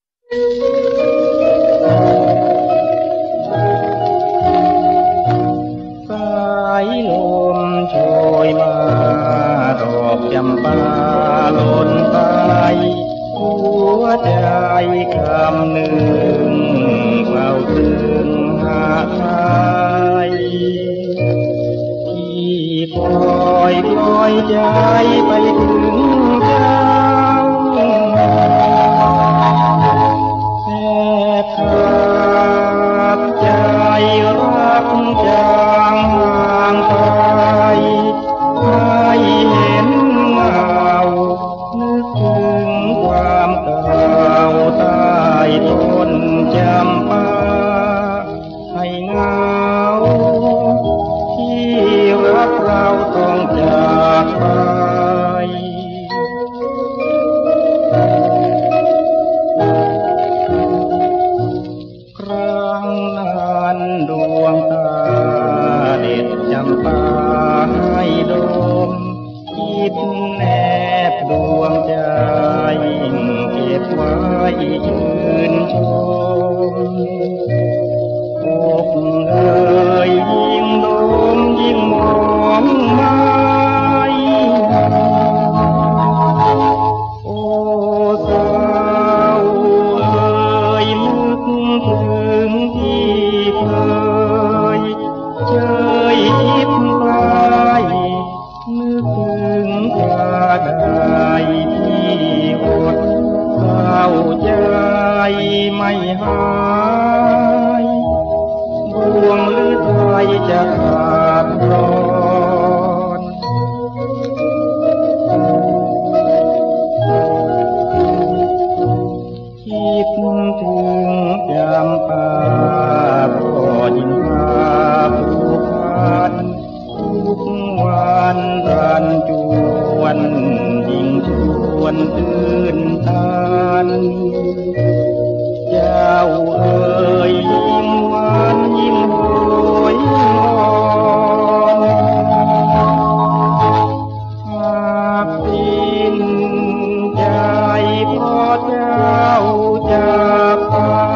สายลมโชยมาดอกจำปาหล่นไปหัวใจคำหนึ่งเฝ้าถึงหาใครที่ปล่อยปล่อยใจไปถึงเจ้าแอบขาดใจรักจางห่างไปให้เห็นเงานึกถึงความเก่าใต้ต้นจำปาให้เงาที่รักเราต้องจากไปครั้งนั้นดวงตาเด็ดจำปาให้ดมคิดแนบดวงใจเก็บไว้ยืนชมอกเอ่ยยิ่งดมยิ่งมองไม่โอ้สาวเอ่ยนึกถึงที่เคยเจยยิ้มไปนึกถึงกาได้ที่อดเศร้าใจไม่หายดวงฤทัยจะขาดร้อนคิดถึงจำปาก็ยิ่งพาผูกพันทุกวันรันจวนยิ่งชวนตื่นตันเจ้าเอ่ยยิ่งหวานยิ่งโหยหวนหากสิ้นใจเพราะเจ้าจากไป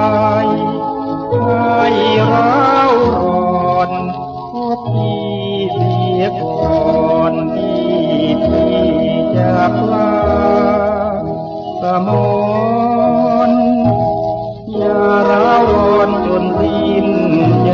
ให้เราร้อนพบพี่เสียก่อนที่พี่จากลาสมนอย่าร้าวร้อนจนสิ้นใจ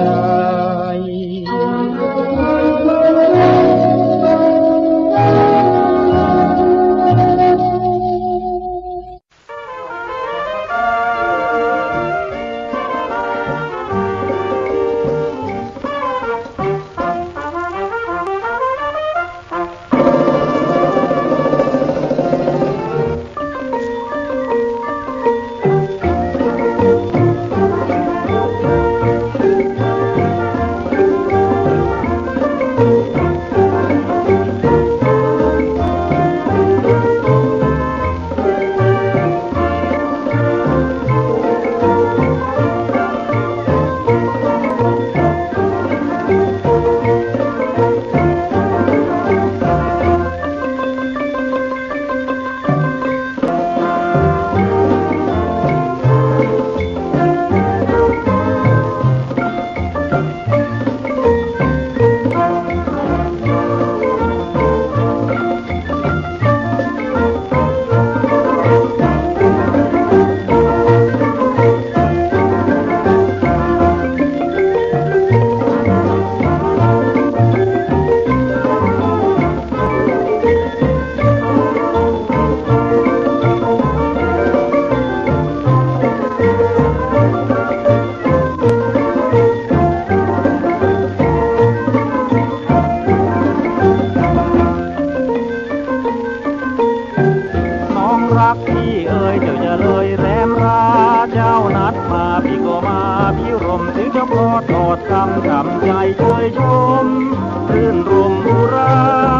ถึงจะพอทอดคำจำใจเชยชมรื่นรมอุรา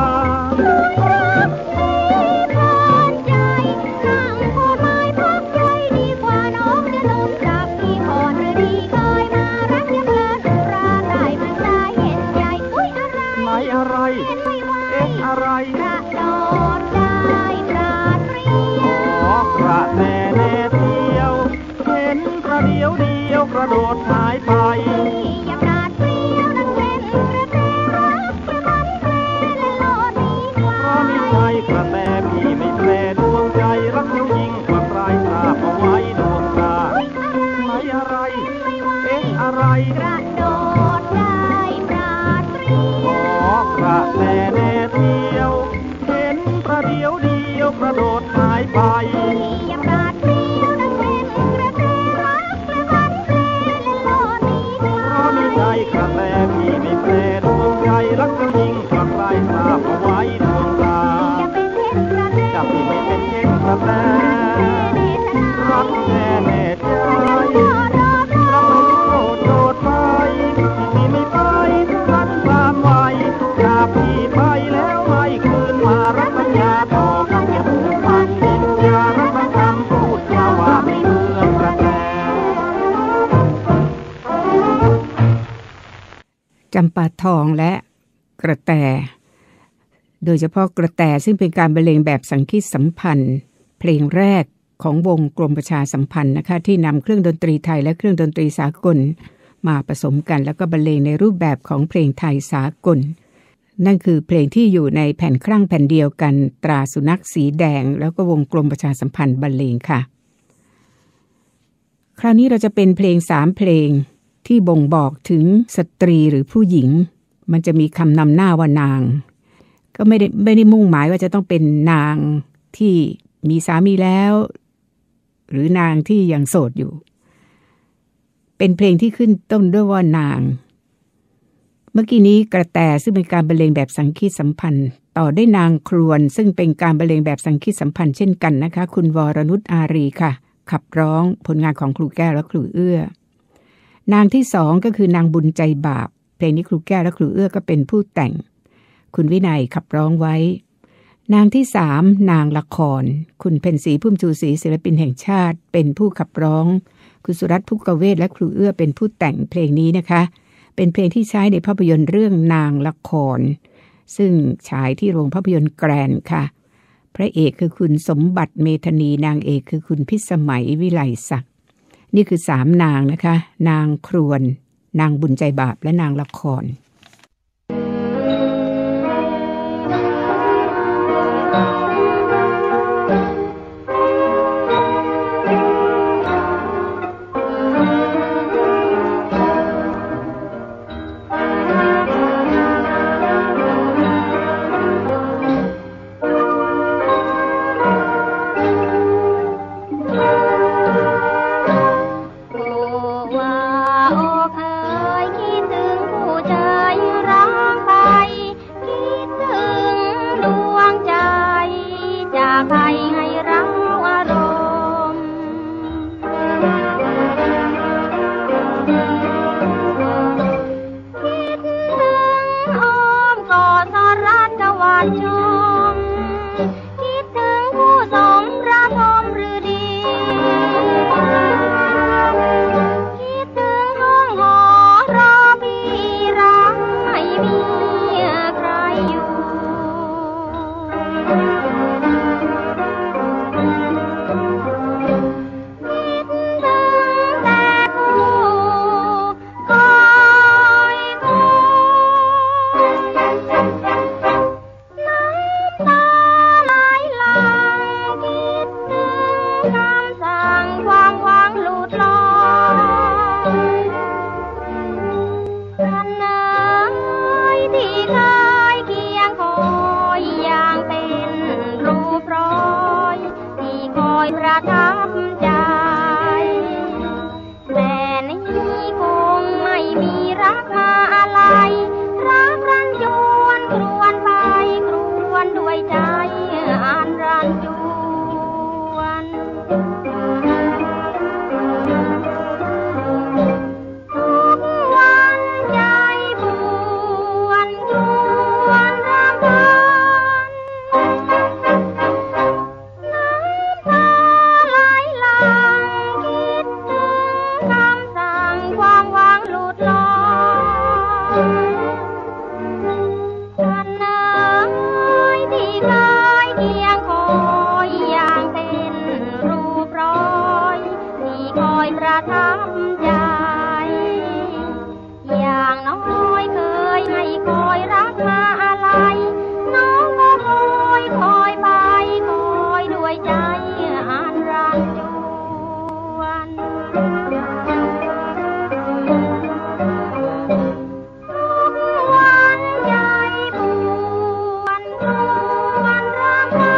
อะไรเอ๊ะอะไรกระโดดได้กระเตรียวกระแน่แน่เที่ยวเห็นกระเดียวเดียวกระโดดหายไปอย่ากระเตรียวนั่งเล่นกระแตรักกระมันแปรและโลดนี้ไกลเพราะไม่ใช่กระแตพี่ไม่แปรดวงใจรักเจ้ายิ่งกว่าใครทราบเอาไว้ดวงตาไม่อะไรเอ๊ะอะไรกระโดดได้กระเตรียวกระแน่แน่เที่ยวเห็นประเดียวเดียวกระโดดหายไปอย่ากระเตรียวนั่งเล่นกระแตรักกระมันแปรและโลดนี้ไกลเพราะไม่ใช่กระแตพี่ไม่แปรดวงใจรักเจ้ายิ่งกว่าใครทราบเอาไว้ดวงตาจะพี่ไม่เป็นเช่นกระแตรักแน่แน่ใจรักไม่โกรธโกรธไปพี่ไม่ไปรักความไวจากพี่ไปแล้วไม่คืนมารักสัญญาต่อกันอย่าผูกพันกินยารักมันคำพูดยาว่าไม่เหมือนกระแตจำปาทองและกระแตโดยเฉพาะกระแตซึ่งเป็นการบรรเลงแบบสังคีตสัมพันธ์เพลงแรกของวงกรมประชาสัมพันธ์นะคะที่นำเครื่องดนตรีไทยและเครื่องดนตรีสากลมาผสมกันแล้วก็บรรเลงในรูปแบบของเพลงไทยสากลนั่นคือเพลงที่อยู่ในแผ่นครั่งแผ่นเดียวกันตราสุนัขสีแดงแล้วก็วงกรมประชาสัมพันธ์บรรเลงค่ะคราวนี้เราจะเป็นเพลงสามเพลงที่บ่งบอกถึงสตรีหรือผู้หญิงมันจะมีคำนำหน้าว่านางก็ไม่ได้ไม่ได้มุ่งหมายว่าจะต้องเป็นนางที่มีสามีแล้วหรือนางที่ยังโสดอยู่เป็นเพลงที่ขึ้นต้นด้วยว่านางเมื่อกี้นี้กระแตซึ่งเป็นการบรรเลงแบบสังคีตสัมพันธ์ต่อได้นางครวนซึ่งเป็นการบรรเลงแบบสังคีตสัมพันธ์เช่นกันนะคะคุณวรนุชอารีค่ะขับร้องผลงานของครูแก้วและครูเอื้อนางที่สองก็คือนางบุญใจบาปเพลงนี้ครูแก้วและครูเอื้อก็เป็นผู้แต่งคุณวินัยขับร้องไว้นางที่สามนางละครคุณเพ็ญศรีพุ่มชูศรีศิลปินแห่งชาติเป็นผู้ขับร้องคุณสุรัตน์ภุกเวศและครูเอื้อเป็นผู้แต่งเพลงนี้นะคะเป็นเพลงที่ใช้ในภาพยนตร์เรื่องนางละครซึ่งฉายที่โรงภาพยนตร์แกรนด์ค่ะพระเอกคือคุณสมบัติเมธานีนางเอกคือคุณพิสมัยวิไลศักดิ์นี่คือสามนางนะคะนางครวนนางบุญใจบาปและนางละครเทำใจอย่างน้อยเคยให้คอยรักมาอะไรน้องก็คอยคอยไปคอยด้วยใจอันรันจวนวันใจปวนปวนรักกัน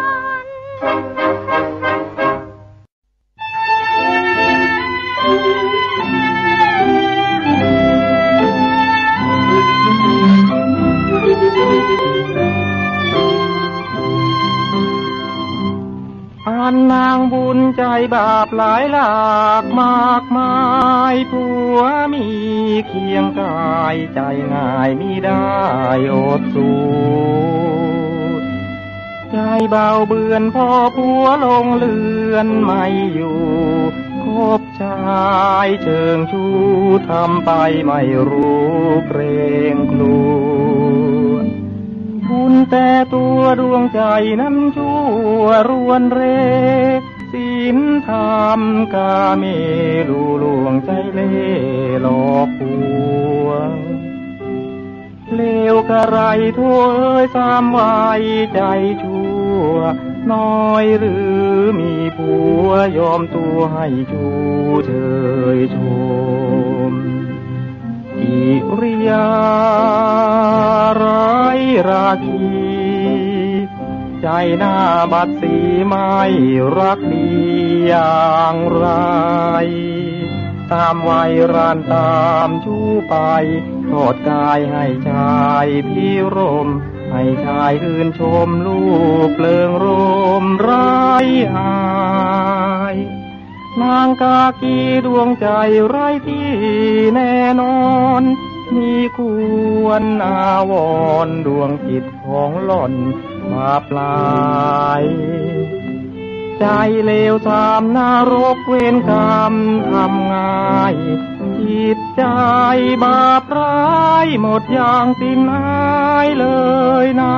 อันนางบุญใจบาปหลายหลากมากมายผัวมีเคียงกายใจง่ายมิได้อดสูดใจเบาเบือนพอผัวลงเลือนไม่อยู่คบชายเชิงชูทำไปไม่รู้เกรงกลัวบุญแต่ตัวดวงใจนั้นชั่วรวนเรศีลธรรมกาเมลูลวงใจเล่หลอกลวงเลวกะไรทั่วเอ้ยสามวัยใจชั่วน้อยหรือมีผัวยอมตัวให้ชูเชยชมกิริยาไร้ราคีใจหน้าบัดสีไม่รักดีอย่างไรตามวัยรานตามชูไปทอดกายให้ชายพิรมให้ชายอื่นชมลูกเลิงรมไร้อายนางกากีดวงใจไร้ที่แน่นอนมีควรอาวรดวงจิตของหล่อนมาปลายใจเลวสามนรกเวรกรรมทำง่ายจิตใจบาปร้ายหมดอย่างสิ้นหายเลยนะ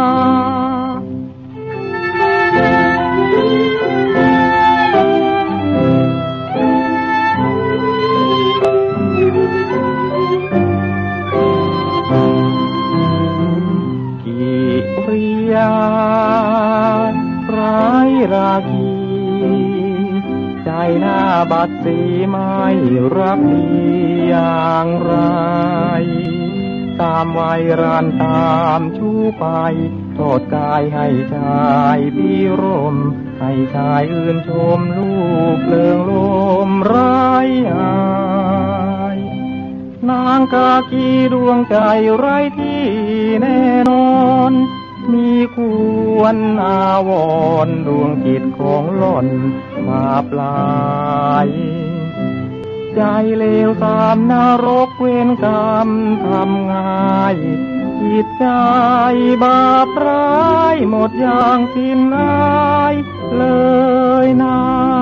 ร้ายราคีใจหน้าบัดสีไม่รักดีอย่างไรตามวัยรานตามชูไปทอดกายให้ชายพิรมให้ชายอื่นชมลูกเลิงลมไร้อายนางกากีดวงใจไร้ที่แน่นอนมีควรอาวรดวงจิตของหล่อนมาปลายใจเลวสามนรกเวรกรรมทำง่ายจิตใจบาปร้ายหมดอย่างสิ้นหายเลยนะ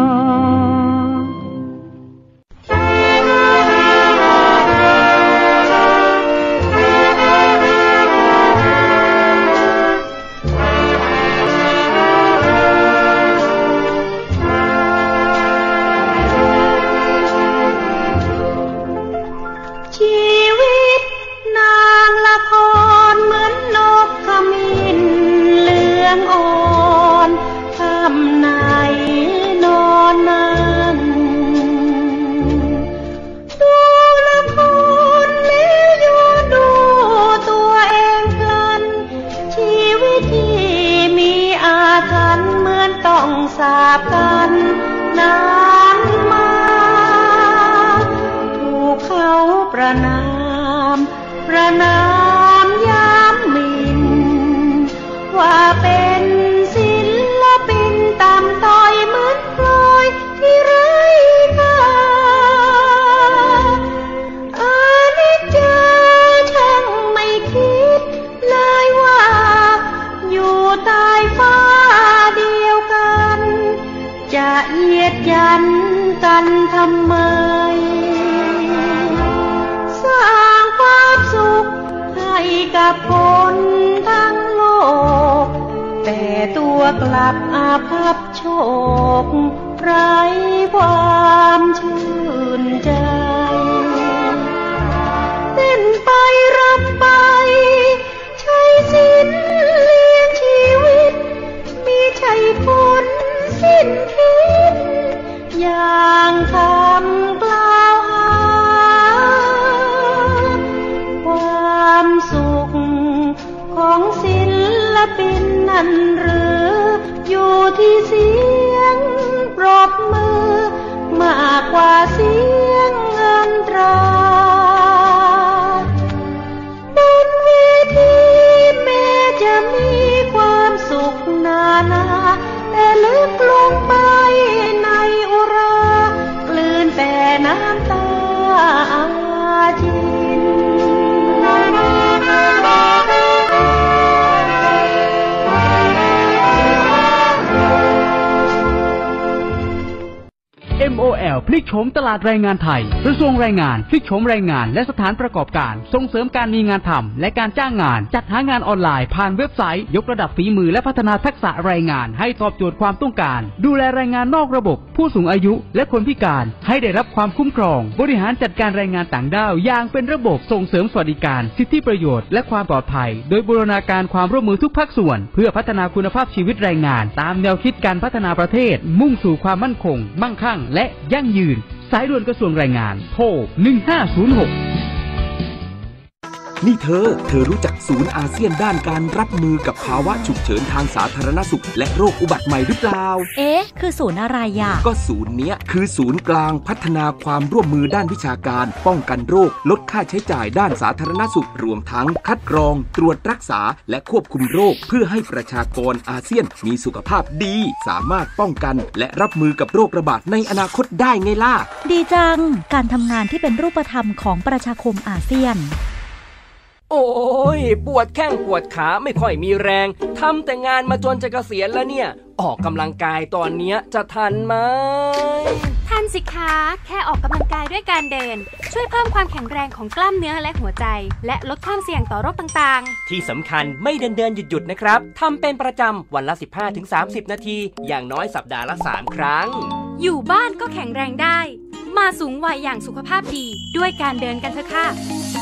สาบกันนานมาถูกเขาประนามประนามย้ำหมิ่นว่าเป็นศิลปินตามต้อยเหมือนพลอยที่ไร้ค่าอานิจจาช่างไม่คิดเลยว่าอยู่ใต้ฟ้าเดียวกันจะเหยียดยันกันทำไมสร้างความสุขให้กับคนทั้งโลกแต่ตัวกลับอาภัพโชคไร้ความชื่นใจเต้นไปรำไปใช้สิ้นเลี้ยงชีวิตมีใช่ผลสิ้นคิดอย่างคำกล่าวหาความสุขของศิลปินนั้นหรืออยู่ที่เสียงปรบมือมากกว่าเสียงเงินตราบนเวทีแม้จะมีความสุขนานาแต่ลึกลงไปในอุรากลืนแต่น้ำตาอาจินเอ็ม โอ แอล พลิกโฉมตลาดแรงงานไทยกระทรวงแรงงานพลิกโฉมแรงงานและสถานประกอบการส่งเสริมการมีงานทำและการจ้างงานจัดหางานออนไลน์ผ่านเว็บไซต์ยกระดับฝีมือและพัฒนาทักษะแรงงานให้ตอบโจทย์ความต้องการดูแลแรงงานนอกระบบผู้สูงอายุและคนพิการให้ได้รับความคุ้มครองบริหารจัดการแรงงานต่างด้าวอย่างเป็นระบบส่งเสริมสวัสดิการสิทธิประโยชน์และความปลอดภัยโดยบูรณาการความร่วมมือทุกภาคส่วนเพื่อพัฒนาคุณภาพชีวิตแรงงานตามแนวคิดการพัฒนาประเทศมุ่งสู่ความมั่นคงมั่งคั่งและยั่งยืนสายด่วนกระทรวงแรงงานโทรหนึ่งห้าศูนย์หกนี่เธอ เธอรู้จักศูนย์อาเซียนด้านการรับมือกับภาวะฉุกเฉินทางสาธารณสุขและโรคอุบัติใหม่หรือเปล่าเอ๊ะคือศูนย์อะไรอ่ะก็ศูนย์เนี้ยคือศูนย์กลางพัฒนาความร่วมมือด้านวิชาการป้องกันโรคลดค่าใช้จ่ายด้านสาธารณสุขรวมทั้งคัดกรองตรวจรักษาและควบคุมโรคเพื่อให้ประชากรอาเซียนมีสุขภาพดีสามารถป้องกันและรับมือกับโรคระบาดในอนาคตได้ไงล่ะดีจังการทำงานที่เป็นรูปธรรมของประชาคมอาเซียนโอ้ยปวดแข้งปวดขาไม่ค่อยมีแรงทำแต่งานมาจนจะเกษียณแล้วเนี่ยออกกำลังกายตอนเนี้ยจะทันไหมทันสิคะแค่ออกกำลังกายด้วยการเดินช่วยเพิ่มความแข็งแรงของกล้ามเนื้อและหัวใจและลดความเสี่ยงต่อโรคต่างๆที่สำคัญไม่เดินเดินหยุดหยุดนะครับทำเป็นประจำวันละ สิบห้าถึงสามสิบ นาทีอย่างน้อยสัปดาห์ละสามครั้งอยู่บ้านก็แข็งแรงได้มาสูงวัยอย่างสุขภาพดีด้วยการเดินกันเถอะค่ะ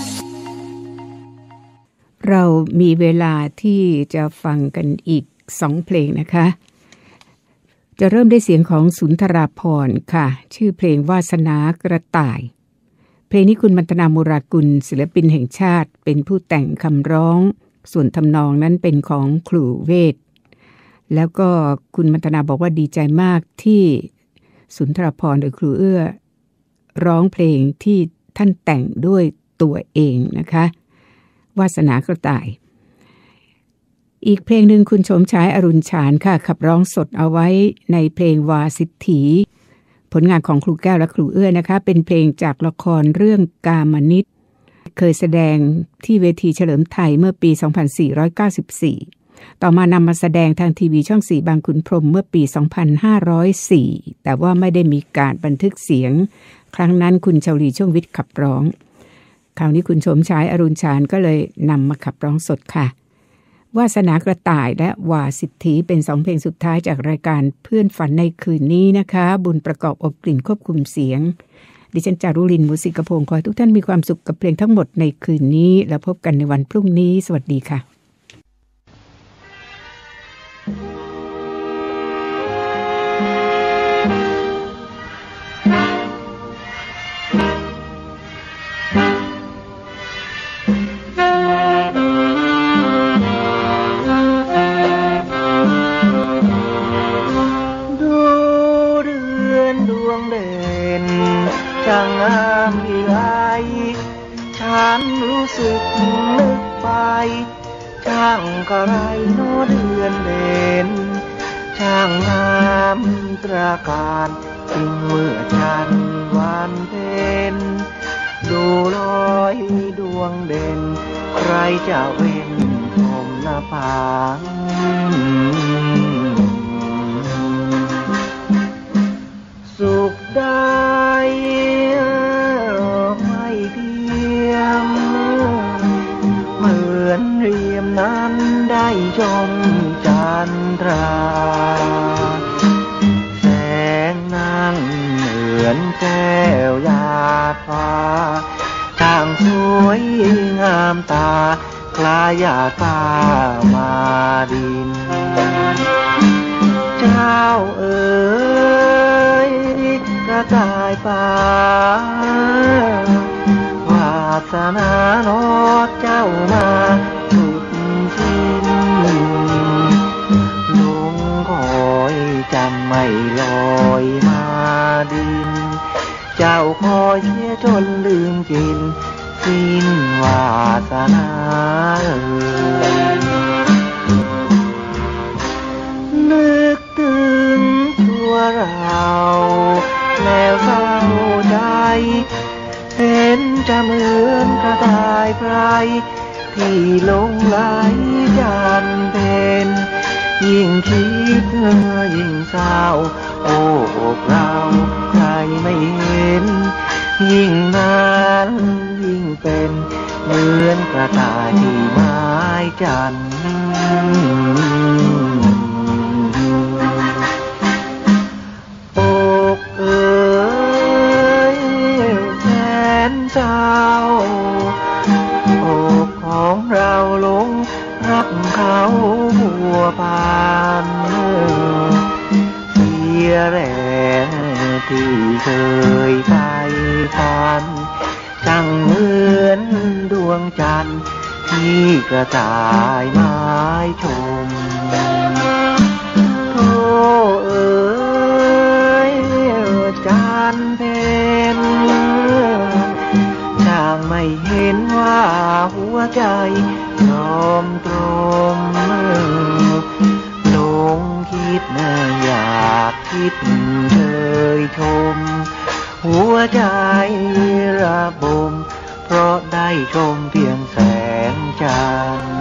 เรามีเวลาที่จะฟังกันอีกสองเพลงนะคะจะเริ่มด้วยเสียงของสุนทราภรณ์ค่ะชื่อเพลงวาสนากระต่ายเพลงนี้คุณมัณฑนามุรากุลศิลปินแห่งชาติเป็นผู้แต่งคำร้องส่วนทำนองนั้นเป็นของครูเวทแล้วก็คุณมัณฑนาบอกว่าดีใจมากที่สุนทราภรณ์หรือครูเอื้อร้องเพลงที่ท่านแต่งด้วยตัวเองนะคะวาสนากระต่ายอีกเพลงหนึ่งคุณชมชายอรุณฉานค่ะขับร้องสดเอาไว้ในเพลงวาสิทธีผลงานของครูแก้วและครูเอื้อนะคะเป็นเพลงจากละครเรื่องกามนิตเคยแสดงที่เวทีเฉลิมไทยเมื่อปีสองพันสี่ร้อยเก้าสิบสี่ต่อมานำมาแสดงทางทีวีช่องสี่บางขุนพรหมเมื่อปีสองพันห้าร้อยสี่แต่ว่าไม่ได้มีการบันทึกเสียงครั้งนั้นคุณชลีช่วงวิทย์ขับร้องคราวนี้คุณชมชายอรุณชานก็เลยนำมาขับร้องสดค่ะวาสนากระต่ายและวาสิทธีเป็นสองเพลงสุดท้ายจากรายการเพื่อนฝันในคืนนี้นะคะบุญประกอบอบกลิ่นควบคุมเสียงดิฉันจารุลินมุสิกพงศ์ขอให้ทุกท่านมีความสุขกับเพลงทั้งหมดในคืนนี้แล้วพบกันในวันพรุ่งนี้สวัสดีค่ะช่างงามอีไลฉันรู้สึกนึกไปช่างกระไรโนเดือนเด่นช่างงามตราการจึงเมื่อจันทร์วันเพ็ญดูลอยดวงเด่นใครจะเว้นผมหน้าผาสุขได้ไม่เพียงเหมือนเรียมนั้นได้ชมจันทราแสงในแก้วหยาดฟ้าช่างสวยงามตาคล้ายหยาดฟ้ามาดินเจ้าเอ๋ยกระต่ายป่าวาสนาโนดเจ้ามาสุดสิ้นลงคอยจำไม่ลอยมาดินเจ้าคอยเสียจนลืมกินสิ้นวาสนานึกถึงตัวเราแล้วเศร้าใจเห็นจะเหมือนกระต่ายไพรที่หลงไหลจันเพนยิ่งคิดยิ่งเศร้าโอ้อกเราใครไม่เห็นยิ่งนานยิ่งเป็นเหมือนกระต่ายที่ไม้จันอกเอ๋ยแสนเศร้าอกของเราหลงรักเขาบัวพานเสียแรงที่เคยไปฝันช่างเหมือนดวงจันทร์ที่กระต่ายไม้ชมโธ่เอ๋ยจันทร์เพ็ญช่างไม่เห็นว่าหัวใจยอมตรมหลงคิดนะอยากคิดเชยชมหัวใจระบมเพราะได้ชมเพียงแสงจันทร์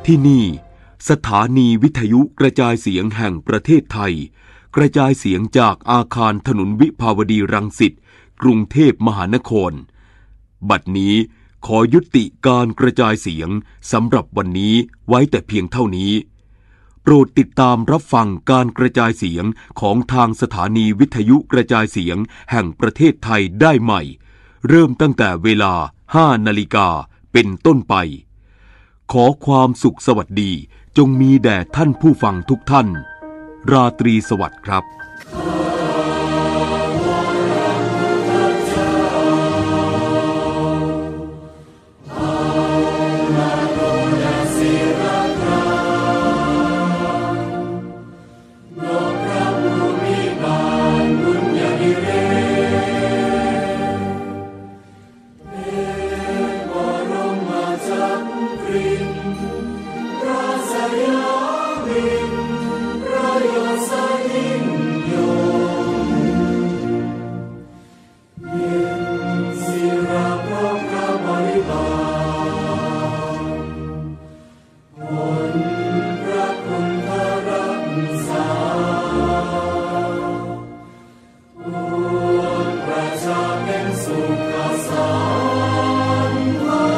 ที่นี่สถานีวิทยุกระจายเสียงแห่งประเทศไทยกระจายเสียงจากอาคารถนนวิภาวดีรังสิตกรุงเทพมหานครบัดนี้ขอยุติการกระจายเสียงสำหรับวันนี้ไว้แต่เพียงเท่านี้โปรดติดตามรับฟังการกระจายเสียงของทางสถานีวิทยุกระจายเสียงแห่งประเทศไทยได้ใหม่เริ่มตั้งแต่เวลาห้านาฬิกาเป็นต้นไปขอความสุขสวัสดีจงมีแด่ท่านผู้ฟังทุกท่านราตรีสวัสดิ์ครับ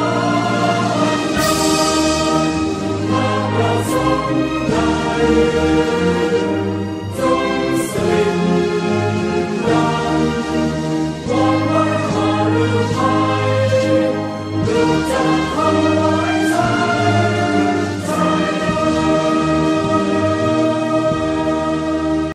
Thank you.